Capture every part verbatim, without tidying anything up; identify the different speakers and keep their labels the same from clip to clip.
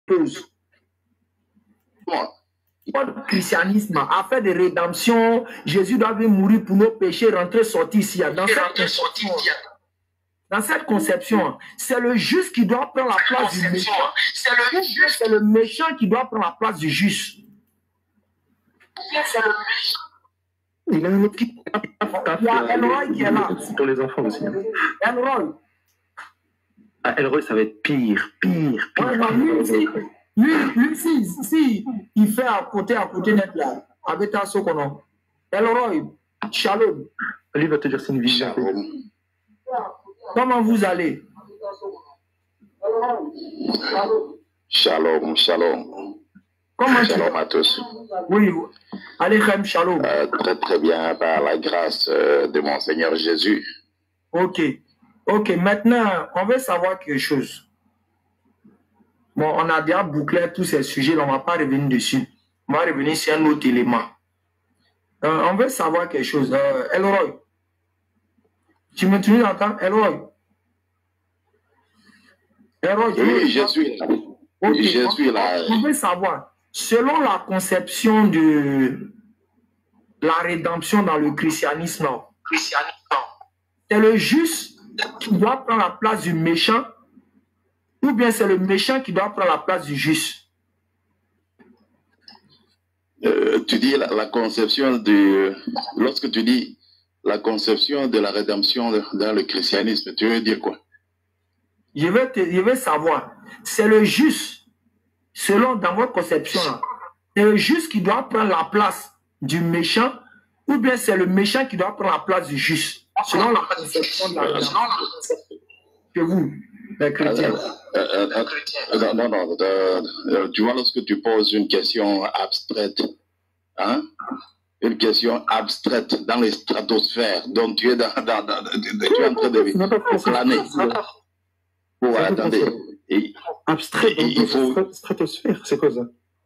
Speaker 1: pose. Votre christianisme a fait de rédemption. Jésus doit venir mourir pour nos péchés, rentrer, sortir ici. Dans cette conception, dans cette conception, c'est le juste qui doit prendre la place du méchant. C'est le, le méchant qui doit prendre la place du juste. C'est le méchant.
Speaker 2: Il a une équipe.
Speaker 1: Il y a Elroy qui est là.
Speaker 2: C'est pour les enfants aussi.
Speaker 1: Elroy.
Speaker 2: Ah, Elroy, ça va être pire, pire, pire.
Speaker 1: Ouais, non, lui, si, lui, lui, si, si, il fait à côté, à côté net là, avec un sokono. Elroy, shalom.
Speaker 2: Lui va te dire c'est une vision.
Speaker 1: Comment vous allez?
Speaker 3: Shalom, shalom.
Speaker 1: Comment
Speaker 3: shalom à tous.
Speaker 1: Oui, Alechem shalom.
Speaker 3: Euh, très très bien, par la grâce euh, de mon Seigneur Jésus.
Speaker 1: Ok, ok. Maintenant, on veut savoir quelque chose. Bon, on a déjà bouclé tous ces sujets-là, on ne va pas revenir dessus. On va revenir sur un autre élément. Euh, on veut savoir quelque chose. Euh, Elroy, tu me tu m'entends, Elroy? Elroy, tu
Speaker 3: oui, je suis là.
Speaker 1: Okay.
Speaker 3: Je
Speaker 1: on,
Speaker 3: suis là.
Speaker 1: On veut savoir, selon la conception de la rédemption dans le christianisme, c'est le juste qui doit prendre la place du méchant, ou bien c'est le méchant qui doit prendre la place du juste?
Speaker 3: Euh, tu dis la, la conception de... Lorsque tu dis la conception de la rédemption dans le christianisme, tu veux dire quoi?
Speaker 1: Je veux, te, je veux savoir, c'est le juste, selon dans votre conception, c'est le juste qui doit prendre la place du méchant, ou bien c'est le méchant qui doit prendre la place du juste, selon la conception de la rédemption que vous, les chrétiens.
Speaker 3: Euh, euh, euh, euh, non, non, euh, euh, tu vois, lorsque tu poses une question abstraite, hein, une question abstraite dans les stratosphères, donc tu es, dans, dans, dans, tu es en train de planer. Oh, attendez. Et,
Speaker 2: abstrait,
Speaker 3: et, il faut...
Speaker 2: stratosphère, c'est quoi ça?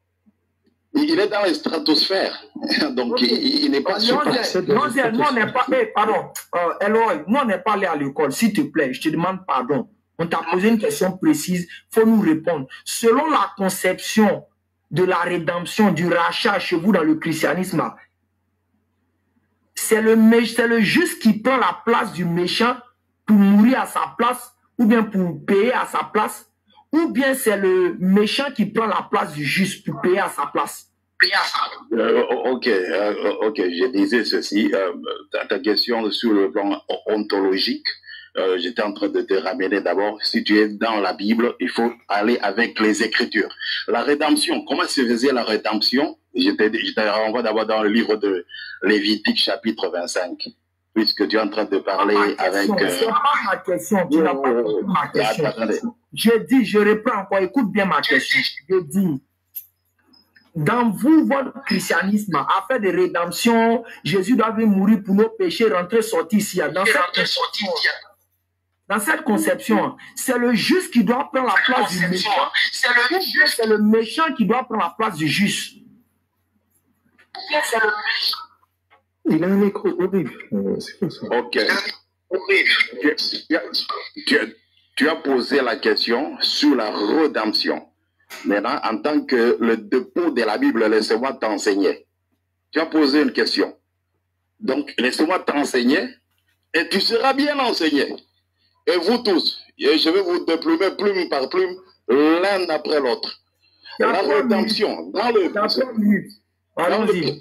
Speaker 3: Il est dans les stratosphères, donc okay. il, il n'est pas sur
Speaker 1: place. Non, non, on n'est pas, hey, pardon, euh, Elroy, nous on n'est pas allé à l'école, s'il te plaît, je te demande pardon. On t'a posé une question précise, il faut nous répondre. Selon la conception de la rédemption, du rachat chez vous dans le christianisme, c'est le, le juste qui prend la place du méchant pour mourir à sa place, ou bien pour payer à sa place, ou bien c'est le méchant qui prend la place du juste pour payer à sa place?
Speaker 3: Euh, ok, euh, ok, je disais ceci, euh, ta, ta question sur le plan ontologique, euh, j'étais en train de te ramener d'abord, si tu es dans la Bible, il faut aller avec les Écritures. La rédemption, comment se faisait la rédemption? Je te, je te renvoie d'abord dans le livre de Lévitique chapitre vingt-cinq. Puisque tu es en train de parler avec...
Speaker 1: Euh... C'est pas ma question, tu n'as pas compris ma question. Attendez. Je dis, je reprends encore, écoute bien ma question. Je dis, dans vous, votre christianisme a fait de rédemption, Jésus doit venir mourir pour nos péchés, rentrer, sortir ici. Dans cette conception, dans cette conception, c'est le juste qui doit prendre la place du méchant. C'est le, le méchant qui doit prendre la place du juste. C'est le méchant.
Speaker 2: Il a un écho horrible. C'est quoi ça?
Speaker 3: Ok. Tu, tu, tu as posé la question sur la rédemption. Maintenant, en tant que le dépôt de la Bible, laisse-moi t'enseigner. Tu as posé une question. Donc, laisse-moi t'enseigner et tu seras bien enseigné. Et vous tous, je vais vous déplumer plume par plume, l'un après l'autre. La rédemption, dans le...
Speaker 1: Allons-y.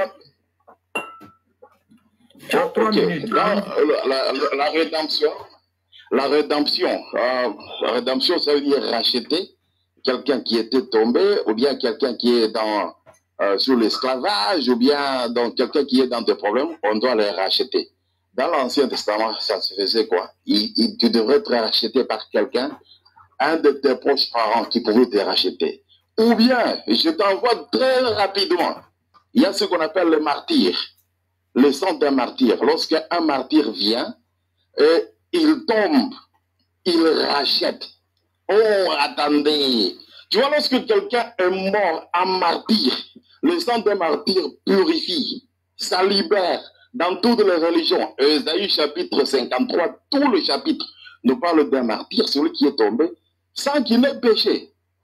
Speaker 3: Okay. La, la, la, la rédemption, la rédemption, euh, la rédemption, ça veut dire racheter quelqu'un qui était tombé, ou bien quelqu'un qui est dans euh, sous l'esclavage, ou bien donc quelqu'un qui est dans des problèmes, on doit les racheter. Dans l'Ancien Testament, ça se faisait quoi? il, il, Tu devrais être racheté par quelqu'un, un de tes proches parents qui pouvait te racheter. Ou bien, je t'envoie très rapidement, il y a ce qu'on appelle le martyr. Le sang d'un martyr. Lorsqu'un martyr vient, et il tombe, il rachète. Oh, attendez. Tu vois, lorsque quelqu'un est mort en martyr, le sang d'un martyr purifie, ça libère dans toutes les religions. Ésaïe chapitre cinquante-trois, tout le chapitre nous parle d'un martyr, celui qui est tombé, sans qu'il n'ait péché.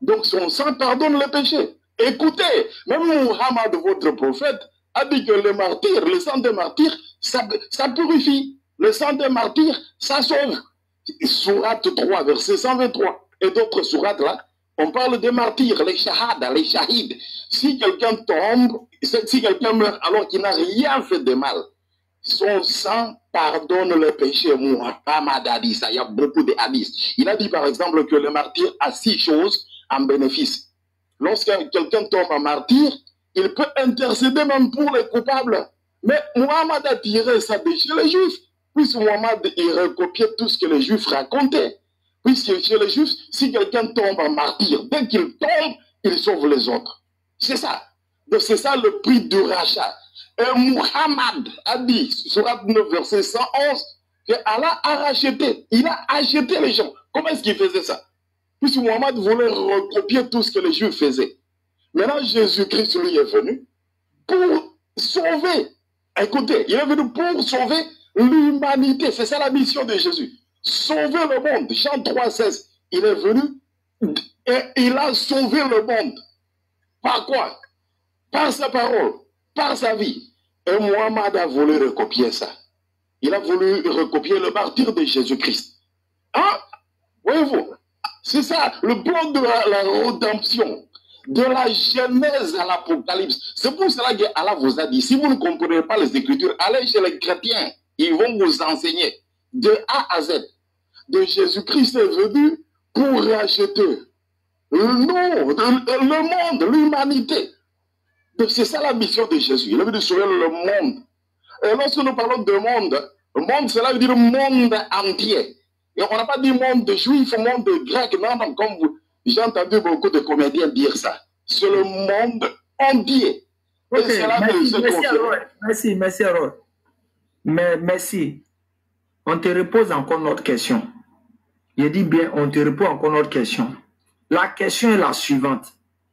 Speaker 3: Donc son sang pardonne les péchés. Écoutez, même Muhammad, votre prophète, a dit que le martyr, le sang des martyrs, ça, ça purifie. Le sang des martyrs, ça sauve. Sourate trois, verset cent vingt-trois. Et d'autres sourates là, on parle des martyrs, les shahadas, les shahids. Si quelqu'un tombe, si quelqu'un meurt alors qu'il n'a rien fait de mal, son sang pardonne le péché. Muhammad a dit ça, il y a beaucoup de hadiths. Il a dit par exemple que le martyr a six choses en bénéfice. Lorsque quelqu'un tombe en martyr, il peut intercéder même pour les coupables. Mais Muhammad a tiré ça de chez les Juifs. Puisque Muhammad, il recopiait tout ce que les Juifs racontaient. Puisque chez les Juifs, si quelqu'un tombe en martyr, dès qu'il tombe, il sauve les autres. C'est ça. Donc c'est ça le prix du rachat. Et Muhammad a dit, surat neuf, verset cent onze, que Allah a racheté. Il a acheté les gens. Comment est-ce qu'il faisait ça? Puisque Muhammad voulait recopier tout ce que les Juifs faisaient. Maintenant, Jésus-Christ, lui, est venu pour sauver. Écoutez, il est venu pour sauver l'humanité. C'est ça la mission de Jésus. Sauver le monde. Jean trois, seize. Il est venu et il a sauvé le monde. Par quoi? Par sa parole, par sa vie. Et Muhammad a voulu recopier ça. Il a voulu recopier le martyr de Jésus-Christ. Hein? Voyez-vous? C'est ça, le plan de la, la rédemption. De la Genèse à l'Apocalypse. C'est pour cela que Allah vous a dit, si vous ne comprenez pas les Écritures, allez chez les chrétiens. Ils vont vous enseigner de A à Z. De Jésus-Christ est venu pour racheter le, le monde, l'humanité. C'est ça la mission de Jésus. Il est venu sauver le monde. Et lorsque nous parlons de monde, le monde, cela veut dire monde entier. Et on n'a pas dit monde juif, monde grec, non, non, comme vous. J'ai entendu beaucoup de comédiens dire ça. C'est le monde entier.
Speaker 1: Okay, et là merci, merci, Roy. merci, merci, Roy. Mais merci. On te repose encore notre question. Je dis bien, on te repose encore notre question. La question est la suivante.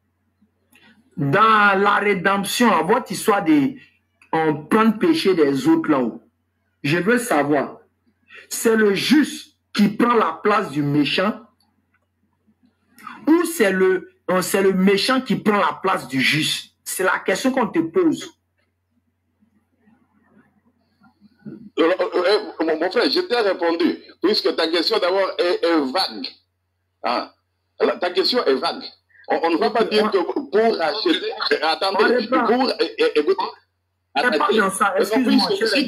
Speaker 1: Dans la rédemption, à votre histoire de on prend le péché des autres là-haut, je veux savoir, c'est le juste qui prend la place du méchant ou c'est le, c'est le méchant qui prend la place du juste? C'est la question qu'on te pose.
Speaker 3: Euh, euh, mon, mon frère, je t'ai répondu, puisque ta question d'abord est, est vague. Hein? Ta question est vague. On, on ne va pas dire que pour racheter... Attendez, pour... Écoutez.
Speaker 1: On n'est pas dans ça, excuse-moi,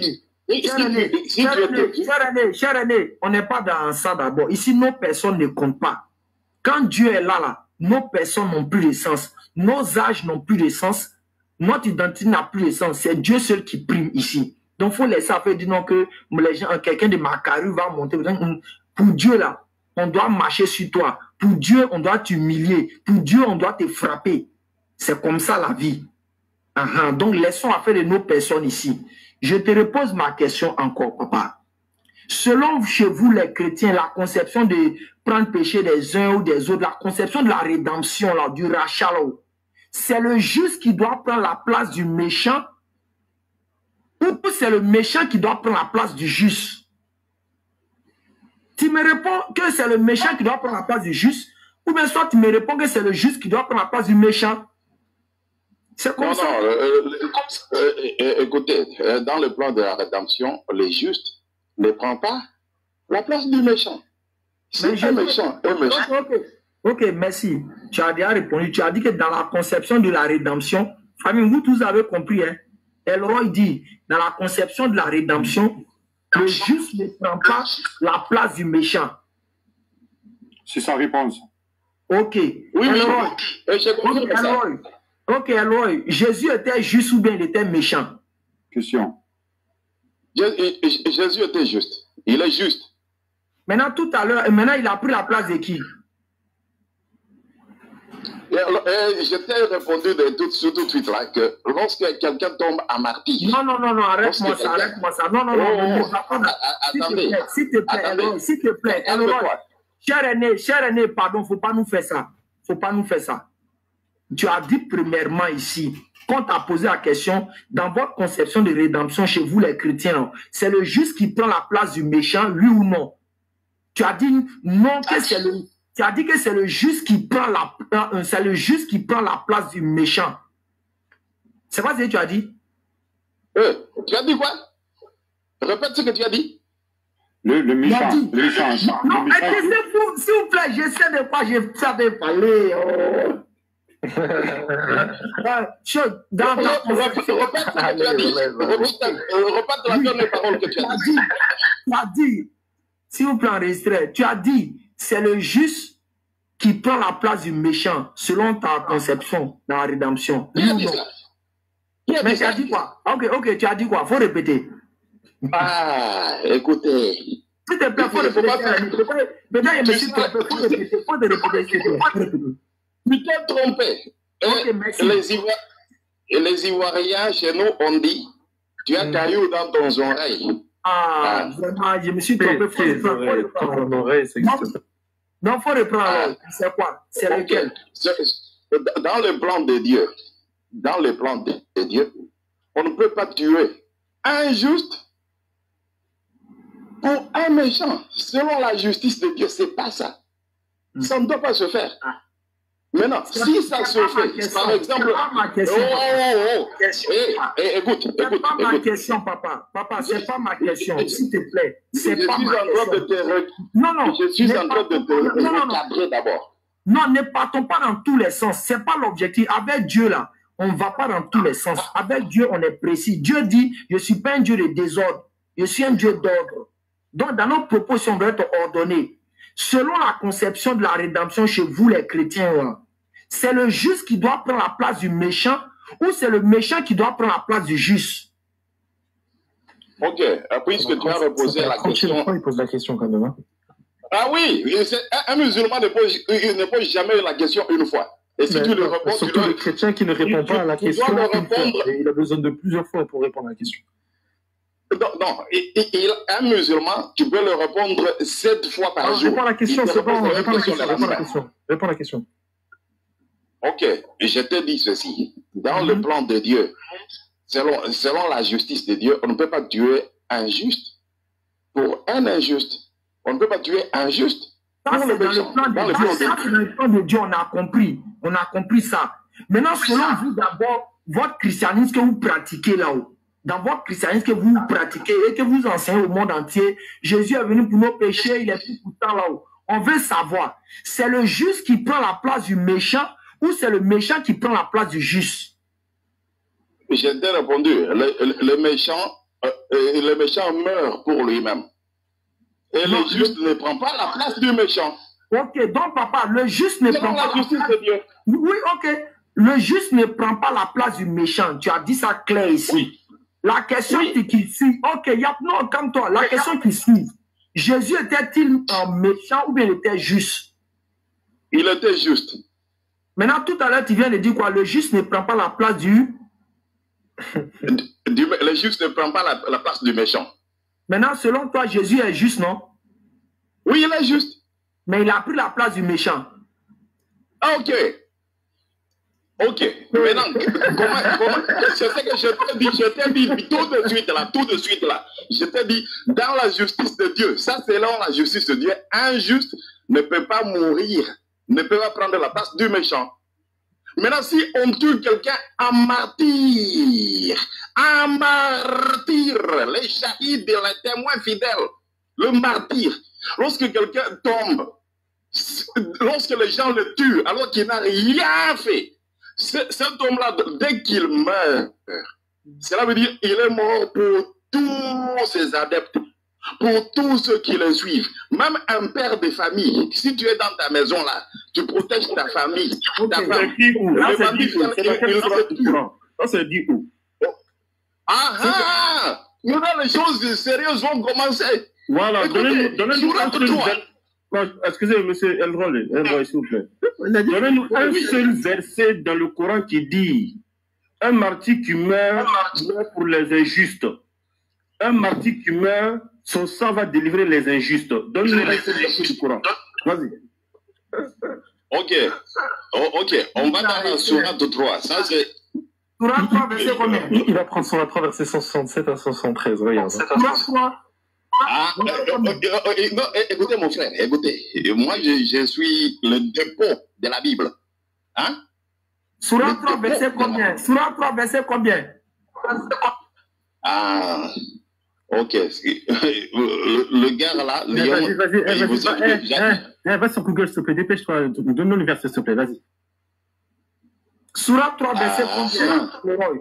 Speaker 1: cher René, on n'est pas dans ça d'abord. Ici, nos personnes ne comptent pas. Quand Dieu est là, là, nos personnes n'ont plus de sens. Nos âges n'ont plus de sens. Notre identité n'a plus de sens. C'est Dieu seul qui prime ici. Donc, il faut laisser faire dire non que les gens, quelqu'un de Macaru va monter. Pour Dieu, là, on doit marcher sur toi. Pour Dieu, on doit t'humilier. Pour Dieu, on doit te frapper. C'est comme ça la vie. Uh-huh. Donc, laissons affaire de nos personnes ici. Je te repose ma question encore, papa. Selon chez vous, les chrétiens, la conception de prendre péché des uns ou des autres, la conception de la rédemption, là, du rachat, c'est le juste qui doit prendre la place du méchant ou c'est le méchant qui doit prendre la place du juste? Tu me réponds que c'est le méchant qui doit prendre la place du juste ou bien soit tu me réponds que c'est le juste qui doit prendre la place du méchant? C'est comme
Speaker 3: non,
Speaker 1: ça.
Speaker 3: Non, euh, euh, euh, écoutez, euh, dans le plan de la rédemption, le juste ne prend pas la place du méchant. C'est un méchant, un méchant.
Speaker 1: Ok, ok, merci. Tu as déjà répondu. Tu as dit que dans la conception de la rédemption, famille, vous tous avez compris, hein? Elroy dit, dans la conception de la rédemption, le juste ne prend pas la place du méchant.
Speaker 4: C'est sa réponse.
Speaker 1: Ok.
Speaker 3: Oui,
Speaker 1: Elroy.
Speaker 3: oui. J'ai compris
Speaker 1: Ok,
Speaker 3: ça.
Speaker 1: Elroy. Ok, Elroy. Jésus était juste ou bien il était méchant?
Speaker 4: Question.
Speaker 3: Jésus était juste. Il est juste.
Speaker 1: Maintenant, tout à l'heure, maintenant, il a pris la place de qui?
Speaker 3: Et, et je t'ai répondu de tout, tout de suite là que lorsque quelqu'un tombe à martyr.
Speaker 1: Non, non, non, non, arrête-moi ça, arrête-moi ça. Non, non, non,
Speaker 3: oh,
Speaker 1: non, non,
Speaker 3: non. Attendez.
Speaker 1: S'il te plaît, Elroy, s'il te plaît, Elroy. Cher aîné, cher aîné, pardon, faut pas nous faire ça. Faut pas nous faire ça. Tu as dit premièrement ici, quand tu as posé la question, dans votre conception de rédemption chez vous les chrétiens, c'est le juste qui prend la place du méchant, lui ou non? Tu as dit non que c'est le, Tu as dit que c'est le juste qui prend la, euh, c'est le juste qui prend la place du méchant. C'est pas ce que tu as dit?
Speaker 3: Euh, tu as dit quoi? Répète ce que tu as dit.
Speaker 4: Le, le méchant.
Speaker 1: Dit,
Speaker 4: le méchant.
Speaker 1: Non,
Speaker 4: le méchant.
Speaker 1: vous, s'il vous plaît, je sais de quoi je savais parler. Oh. Dans ta
Speaker 3: Répète ce que tu as dit. Répète la dernière parole que tu as dit.
Speaker 1: Tu as dit, s'il vous plaît, enregistré, tu as dit, c'est le juste qui prend la place du méchant, selon ta conception dans la rédemption.
Speaker 3: Qui a dit ça?
Speaker 1: Mais tu as dit quoi? Ok, ok, tu as dit quoi? Faut répéter.
Speaker 3: Ah, écoutez.
Speaker 1: S'il te plaît, faut répéter. Maintenant, je me suis trompé. Faut répéter. Faut te répéter.
Speaker 3: Tu t'es trompé.
Speaker 1: Okay, merci.
Speaker 3: Les, Ivoiriens, les Ivoiriens, chez nous, on dit, tu as caillou dans ton oreille.
Speaker 1: Ah, vraiment, je me suis trompé. Faut reprendre. Non, il faut reprendre. C'est quoi? C'est lequel?
Speaker 3: Dans le plan de Dieu, dans le plan de, de Dieu, on ne peut pas tuer un juste pour un méchant. Selon la justice de Dieu, c'est pas ça. Ça ne doit pas se faire. Maintenant, si ça se fait, par exemple...
Speaker 1: Ma question,
Speaker 3: oh, oh, oh. Eh, eh, écoute, écoute,
Speaker 1: c'est pas ma
Speaker 3: écoute.
Speaker 1: question, papa. Papa, c'est pas ma question. S'il te plaît, c'est
Speaker 3: Je
Speaker 1: pas
Speaker 3: suis
Speaker 1: ma
Speaker 3: en train
Speaker 1: question.
Speaker 3: de te re-
Speaker 1: Non, non.
Speaker 3: Je suis
Speaker 1: ne
Speaker 3: en train de
Speaker 1: partons
Speaker 3: te
Speaker 1: pas- non, non, non.
Speaker 3: recadrer d'abord.
Speaker 1: Non, ne partons pas dans tous les sens. C'est pas l'objectif. Avec Dieu, là, on ne va pas dans tous les sens. Avec Dieu, on est précis. Dieu dit, je ne suis pas un Dieu de désordre. Je suis un Dieu d'ordre. Donc, dans nos propos, si on doit être ordonné, selon la conception de la rédemption chez vous, les chrétiens, là, c'est le juste qui doit prendre la place du méchant ou c'est le méchant qui doit prendre la place du juste?
Speaker 3: Ok, puisque tu as reposé la question...
Speaker 2: Il pose la question quand même. Hein.
Speaker 3: Ah oui, un, un musulman ne pose, ne pose jamais la question une fois. Et si
Speaker 2: Mais
Speaker 3: tu le réponds, tu
Speaker 2: surtout
Speaker 3: dois...
Speaker 2: le chrétien qui ne répond
Speaker 3: tu-
Speaker 2: pas à la
Speaker 3: tu dois
Speaker 2: question.
Speaker 3: le
Speaker 2: une fois.
Speaker 3: répondre.
Speaker 2: Et il a besoin de plusieurs fois pour répondre à la question.
Speaker 3: Non, non, il- il- un musulman, tu peux le répondre sept fois par
Speaker 2: Alors,
Speaker 3: jour.
Speaker 2: réponds à la question,
Speaker 3: Il te
Speaker 2: c'est bon,
Speaker 3: répond
Speaker 2: réponds à la
Speaker 3: sur
Speaker 2: question,
Speaker 3: la
Speaker 2: réponds à la
Speaker 3: fin.
Speaker 2: question. Réponds à la question.
Speaker 3: Ok, je te dis ceci. Dans
Speaker 1: Mhm.
Speaker 3: le plan de Dieu, selon, selon la justice de Dieu, on ne peut pas tuer un juste pour un injuste. On ne peut pas tuer un juste
Speaker 1: Ça,
Speaker 3: pour
Speaker 1: c'est
Speaker 3: le
Speaker 1: dans
Speaker 3: méchant.
Speaker 1: le plan de
Speaker 3: Dans le
Speaker 1: Dieu.
Speaker 3: plan de
Speaker 1: Ça, c'est dans le plan de Dieu, on a compris. On a compris ça. Maintenant, selon vous, d'abord, votre christianisme que vous pratiquez là-haut, dans votre christianisme que vous pratiquez et que vous enseignez au monde entier, Jésus est venu pour nos péchés, il est venu pour ça là-haut. On veut savoir, c'est le juste qui prend la place du méchant ou c'est le méchant qui prend la place du juste?
Speaker 3: Je t'ai répondu, le, le, le méchant, euh, euh, le méchant meurt pour lui-même. Et
Speaker 1: Non,
Speaker 3: le juste ne prend pas la place du méchant.
Speaker 1: Ok, donc papa, le juste ne
Speaker 3: Selon
Speaker 1: prend pas
Speaker 3: la
Speaker 1: la
Speaker 3: justice
Speaker 1: place...
Speaker 3: de Dieu.
Speaker 1: Oui, ok. Le juste ne prend pas la place du méchant. Tu as dit ça clair ici.
Speaker 3: Oui.
Speaker 1: La question
Speaker 3: Oui.
Speaker 1: qui, qui suit, ok, y a, non, comme toi, la question qui suit, Jésus était-il un méchant ou bien il était juste?
Speaker 3: Il était juste.
Speaker 1: Maintenant, tout à l'heure, tu viens de dire quoi? Le juste ne prend pas la place du...
Speaker 3: Du- le juste ne prend pas la, la place du méchant.
Speaker 1: Maintenant, selon toi, Jésus est juste, non?
Speaker 3: Oui, il est juste.
Speaker 1: Mais il a pris la place du méchant.
Speaker 3: Ah, ok. Ok. Maintenant, comment, comment, c'est ce que je t'ai dit, je t'ai dit tout de suite là, tout de suite là. Je t'ai dit, dans la justice de Dieu, ça c'est là la justice de Dieu, un juste ne peut pas mourir, ne peut pas prendre la place du méchant. Maintenant, si on tue quelqu'un en martyr, en martyr, les shahid, les témoins fidèles, le martyr, lorsque quelqu'un tombe, lorsque les gens le tuent alors qu'il n'a rien fait, ce- cet homme-là, dès qu'il meurt, cela veut dire qu'il est mort pour tous ses adeptes, pour tous ceux qui le suivent. Même un père de famille, si tu es dans ta maison là, tu protèges ta famille, ta
Speaker 1: Ok.
Speaker 3: femme.
Speaker 4: C'est dit où? Là,
Speaker 3: Le
Speaker 4: c'est
Speaker 3: bandit,
Speaker 4: dit où? C'est
Speaker 3: il-
Speaker 4: dans
Speaker 3: il
Speaker 4: quelle
Speaker 3: se
Speaker 4: sourate
Speaker 3: tue.
Speaker 4: du Coran? Ça, c'est dit où?
Speaker 3: Ah ah! Maintenant, les choses sérieuses vont commencer.
Speaker 4: Voilà,
Speaker 3: Écoutez,
Speaker 4: donnez-nous donnez-nous un
Speaker 3: sourate
Speaker 4: seul
Speaker 3: trois.
Speaker 4: verset. Non, excusez, monsieur Elroy, Elroy, s'il vous plaît. Donnez-nous un seul verset dans le Coran qui dit un martyr qui meurt, meurt pour les injustes. Un martyr qui meurt, son sang va délivrer les injustes. Donne-nous un seul verset du Coran. Vas-y.
Speaker 3: Ok. Oh, ok. On va dans la sourate trois. Ça, c'est.
Speaker 1: Sourate trois, verset combien?
Speaker 2: Il il va prendre son trois, verset cent soixante-sept à cent soixante-treize. Regarde.
Speaker 1: Sourate trois,
Speaker 3: Ah, euh, euh, euh, euh, non, écoutez, mon frère, écoutez. Moi, je, je suis le dépôt de la Bible. Hein?
Speaker 1: Surah trois, verset combien? Surah trois, verset combien?
Speaker 3: Ah, ok. Le, le gars là, Léon.
Speaker 4: Vas-y, vas-y, vas-y. Va, eh, eh, eh, va sur Google, s'il te plaît, dépêche-toi. Donne-nous le verset, s'il te plaît, vas-y.
Speaker 1: Surah trois, verset
Speaker 3: Ah,
Speaker 1: combien?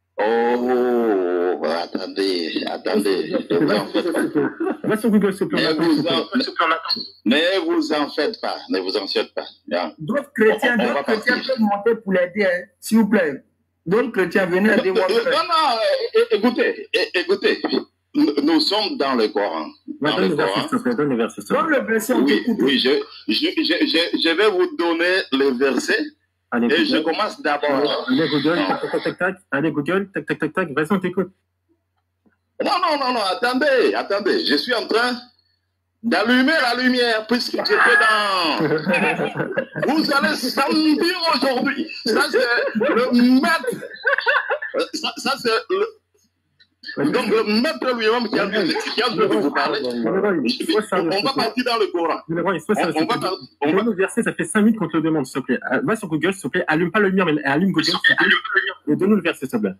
Speaker 3: Oh, attendez, attendez.
Speaker 4: Va sur Google, s'il te plaît.
Speaker 3: Ne vous en faites pas, ne vous en faites pas.
Speaker 1: D'autres chrétiens, d'autres chrétiens peuvent monter pour l'aider, hein, s'il vous plaît. D'autres chrétiens, venez aider moi.
Speaker 3: Non, non, écoutez, écoutez. Nous sommes dans le Coran. Dans
Speaker 4: donne
Speaker 3: le Coran.
Speaker 4: Donne le verset.
Speaker 1: Donne le verset.
Speaker 3: Oui, oui, je, je, je, je, je vais vous donner le verset.
Speaker 4: Allez,
Speaker 3: et
Speaker 4: Google.
Speaker 3: je commence d'abord.
Speaker 4: Allez, Google, tac, tac, tac, tac. Allez, Google, tac, tac, tac, tac. Vas-y, on t'écoute.
Speaker 3: Non, non, non, non, attendez, attendez. Je suis en train d'allumer la lumière puisque j'étais dans... Vous allez sentir aujourd'hui. Ça, c'est le maître. Ça, ça c'est le... Donc, le maître lui-même qui a de vous parler. On va partir dans le Coran.
Speaker 4: On va partir. On va le verset, ça fait cinq minutes qu'on te le demande, s'il te plaît. Va sur Google, s'il te plaît. Allume pas le lumière, mais allume Google. Et donne-nous le verset, s'il te plaît.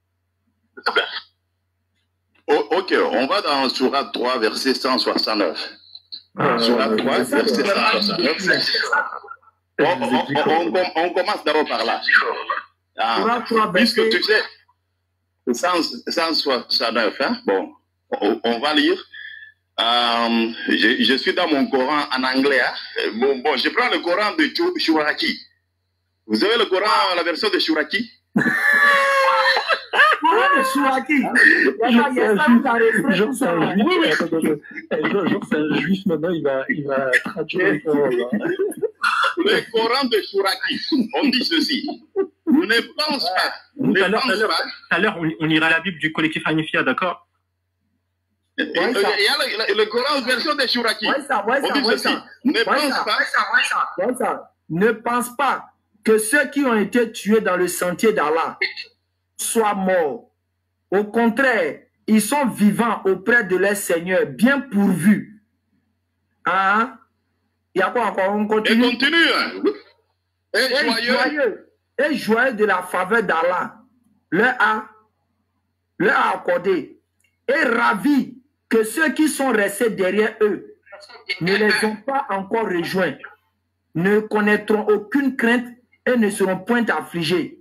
Speaker 3: Oh, ok, on va dans Surah trois, verset cent soixante-neuf. Euh, Surah trois, verset cent soixante-neuf. On, on, on, on commence d'abord par là. Ah, puisque tu sais, cent soixante-neuf, hein? Bon, on, on va lire. Euh, je, je suis dans mon Coran en anglais. Hein? Bon, bon, je prends le Coran de Shuraki. Vous avez le Coran, la version de Shuraki?
Speaker 1: Coran de Shuraki.
Speaker 4: Genre, c'est un juif. Genre, c'est un juif maintenant, il va, il va traduire le Coran.
Speaker 3: Le Coran de Shuraki, on dit ceci. Ne pense pas. Ne
Speaker 4: Tout
Speaker 3: pense pas.
Speaker 4: à l'heure, on, on ira la Bible du collectif Hanifia, d'accord?
Speaker 3: Il y a le, le Coran version de Shuraki.
Speaker 1: Ouais, ça, ouais,
Speaker 3: on
Speaker 1: ça,
Speaker 3: dit
Speaker 1: ouais,
Speaker 3: ceci.
Speaker 1: ça.
Speaker 3: Ne
Speaker 1: Ouais,
Speaker 3: pense
Speaker 1: ça,
Speaker 3: pas.
Speaker 1: ouais, ça, ouais, ça, ouais, ça. Ne pense pas que ceux qui ont été tués dans le sentier d'Allah soient morts. Au contraire, ils sont vivants auprès de leur Seigneur, bien pourvus. Hein? Il y a quoi encore? On continue.
Speaker 3: Et continue. Hein? Et,
Speaker 1: et
Speaker 3: joyeux.
Speaker 1: joyeux. Et joyeux de la faveur d'Allah. Leur a, leur a accordé. Et ravi que ceux qui sont restés derrière eux ne les ont pas encore rejoints, ne connaîtront aucune crainte et ne seront point affligés.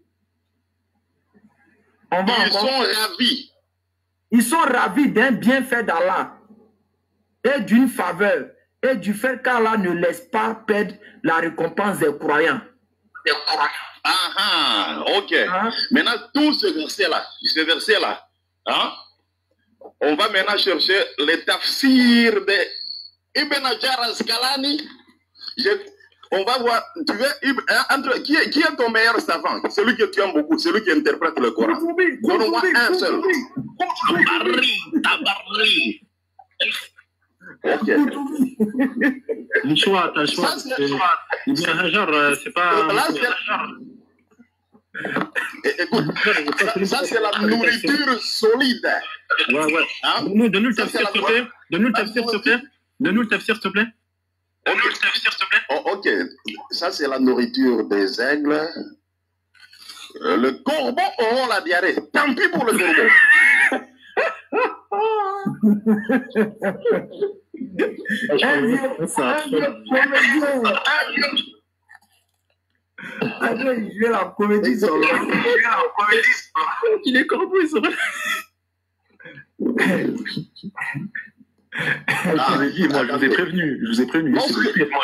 Speaker 1: On va
Speaker 3: Ils
Speaker 1: encore...
Speaker 3: sont ravis.
Speaker 1: Ils sont ravis d'un bienfait d'Allah et d'une faveur et du fait qu'Allah ne laisse pas perdre la récompense des croyants.
Speaker 3: Ah ah, ok.
Speaker 1: Hein? Maintenant,
Speaker 3: tout ce verset-là, ce verset-là, hein, on va maintenant chercher les tafsirs de Ibn Hajar al-Asqalani. On va voir, tu veux, entre, qui, est, qui est ton meilleur savant? Celui que tu aimes beaucoup, celui qui interprète le Coran. Donne-moi un seul. Tabarri, tabarri. Ok.
Speaker 4: Le choix, t'as le choix. Ibn Hajar, c'est pas...
Speaker 3: Écoute, ça, ça c'est la nourriture solide.
Speaker 4: Ouais, ouais. Hein? Donne-nous le tafsir, s'il te plaît. Donne-nous le tafsir, s'il te plaît. Donne-nous le tafsir, s'il te plaît. Donne-nous le tafsir, s'il te plaît.
Speaker 3: Oh, ok. Ça, c'est la nourriture des aigles. Euh, le corbeau aura la diarrhée. Tant pis pour le corbeau.
Speaker 1: Je vais la comédie sur le...
Speaker 4: Il est corbeau, il sera...
Speaker 3: Ah,
Speaker 4: je, dit, moi, je vous ai prévenu, je vous ai prévenu.
Speaker 3: Lorsque,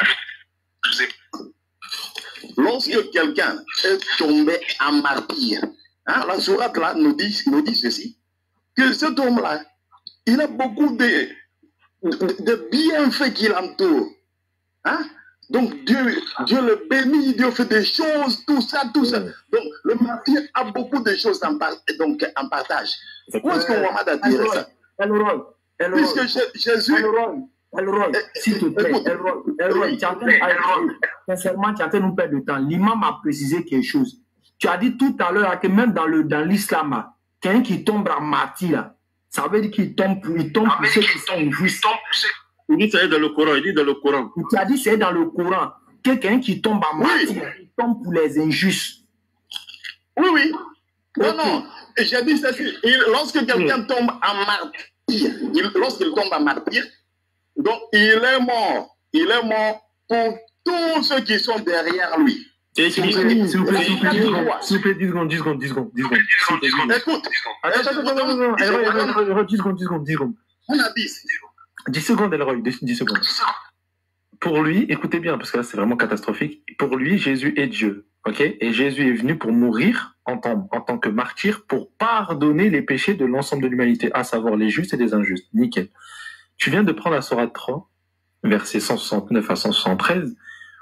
Speaker 3: lorsque quelqu'un est tombé en martyr, hein, la sourate là nous dit, nous dit ceci, que cet homme-là, il a beaucoup de, de, de bienfaits qui l'entourent. Hein? Donc Dieu, Dieu le bénit, Dieu fait des choses, tout ça, tout ça. Donc le martyr a beaucoup de choses en, donc, en partage. Où est-ce qu'on Mohamed a dit ça? Puisque Jésus...
Speaker 1: Elroy, s'il te plaît, Elroy, Elroy, tu es en train, sincèrement, tu es en train de nous perdre de temps. L'imam a précisé quelque chose. Tu as dit tout à l'heure que même dans l'islam, quelqu'un qui tombe en martyr, Ça veut dire qu'il tombe, il tombe pour ceux qui sont justes.
Speaker 4: Il dit c'est dans le Coran, il dit dans le Coran.
Speaker 1: Tu as dit c'est dans le Coran. Quelqu'un qui tombe en martyr, oui. Il tombe pour les injustes.
Speaker 3: Oui, oui. Non, non. J'ai dit ça. Lorsque quelqu'un tombe en martyr, il, lorsqu'il tombe en martyr, donc il est mort. Il est mort pour tous ceux qui sont derrière lui.
Speaker 2: S'il vous plaît, s'il vous plaît, s'il vous plaît, s'il vous plaît, dix secondes, dix secondes, dix secondes, dix secondes.
Speaker 3: Écoute.
Speaker 2: Attends, attends, attends, attends, dix secondes, dix secondes, dix secondes.
Speaker 3: On a dix.
Speaker 2: dix secondes, Elroy, dix secondes. Pour lui, écoutez bien, parce que là, c'est vraiment catastrophique. Pour lui, Jésus est Dieu, ok? Et Jésus est venu pour mourir en tant, en tant que martyr pour pardonner les péchés de l'ensemble de l'humanité, à savoir les justes et les injustes. Nickel. Tu viens de prendre la Sourate trois, versets cent soixante-neuf à cent soixante-treize.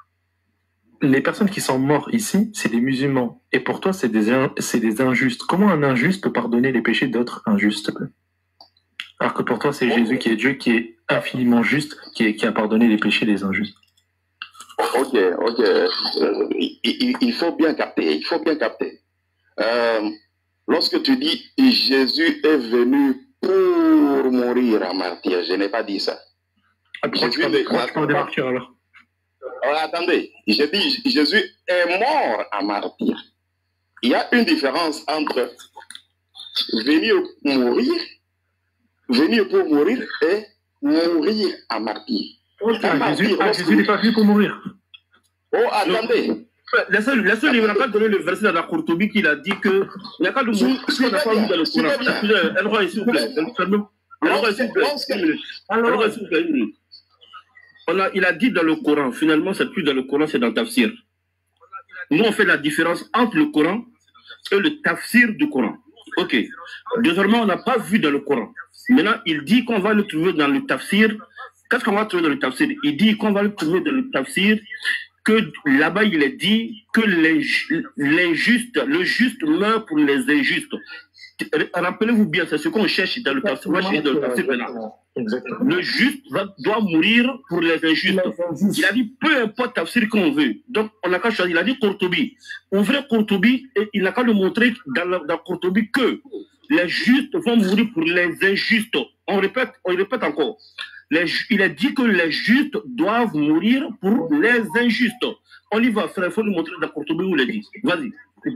Speaker 2: Les personnes qui sont mortes ici, c'est des musulmans. Et pour toi, c'est des, c'est des injustes. Comment un injuste peut pardonner les péchés d'autres injustes? Alors que pour toi, c'est Jésus qui est Dieu, qui est infiniment juste, qui, est, qui a pardonné les péchés des injustes.
Speaker 3: Ok, ok. Euh, il, il faut bien capter, il faut bien capter. Euh, lorsque tu dis « Jésus est venu pour mourir en martyr », je n'ai pas dit ça.
Speaker 2: Ah, pourquoi tu parles des martyrs alors?
Speaker 3: Alors, attendez, j'ai dit Jésus est mort en martyr. Il y a une différence entre venir mourir, venir pour mourir et mourir en martyr.
Speaker 2: Oh, ah, Jésus, ah, Jésus n'est pas venu pour mourir.
Speaker 3: Oh, attendez.
Speaker 4: La seule, la seule, il n'a pas donné le verset dans la Courtoubie qu'il a dit que il n'y a qu'à le mot qu'on n'a pas vu dans le Coran. Elroy, s'il vous plaît. Elroy, s'il vous plaît. Elroy, s'il vous plaît. On a, il a dit dans le Coran, finalement, c'est plus dans le Coran, c'est dans le tafsir. Nous, on fait la différence entre le Coran et le tafsir du Coran. Ok. Désormais, on n'a pas vu dans le Coran. Maintenant, il dit qu'on va le trouver dans le tafsir. Qu'est-ce qu'on va trouver dans le tafsir? Il dit qu'on va le trouver dans le tafsir, que là-bas, il est dit que les, les justes, le juste meurt pour les injustes. Rappelez-vous bien, c'est ce qu'on cherche dans le tafsir. Moi, je suis dans le tafsir maintenant. Le juste va, doit mourir pour les injustes. Il a dit peu importe tafsir qu'on veut. Donc, on n'a qu'à choisir. Il a dit Courtoubie. Ouvrez Courtoubie et il n'a qu'à le montrer dans, la, dans Courtoubie que les justes vont mourir pour les injustes. On répète, on répète encore. Les, il a dit que les justes doivent mourir pour les injustes. On y va, frère. Il faut nous montrer dans Courtoubie où il est dit. Vas-y.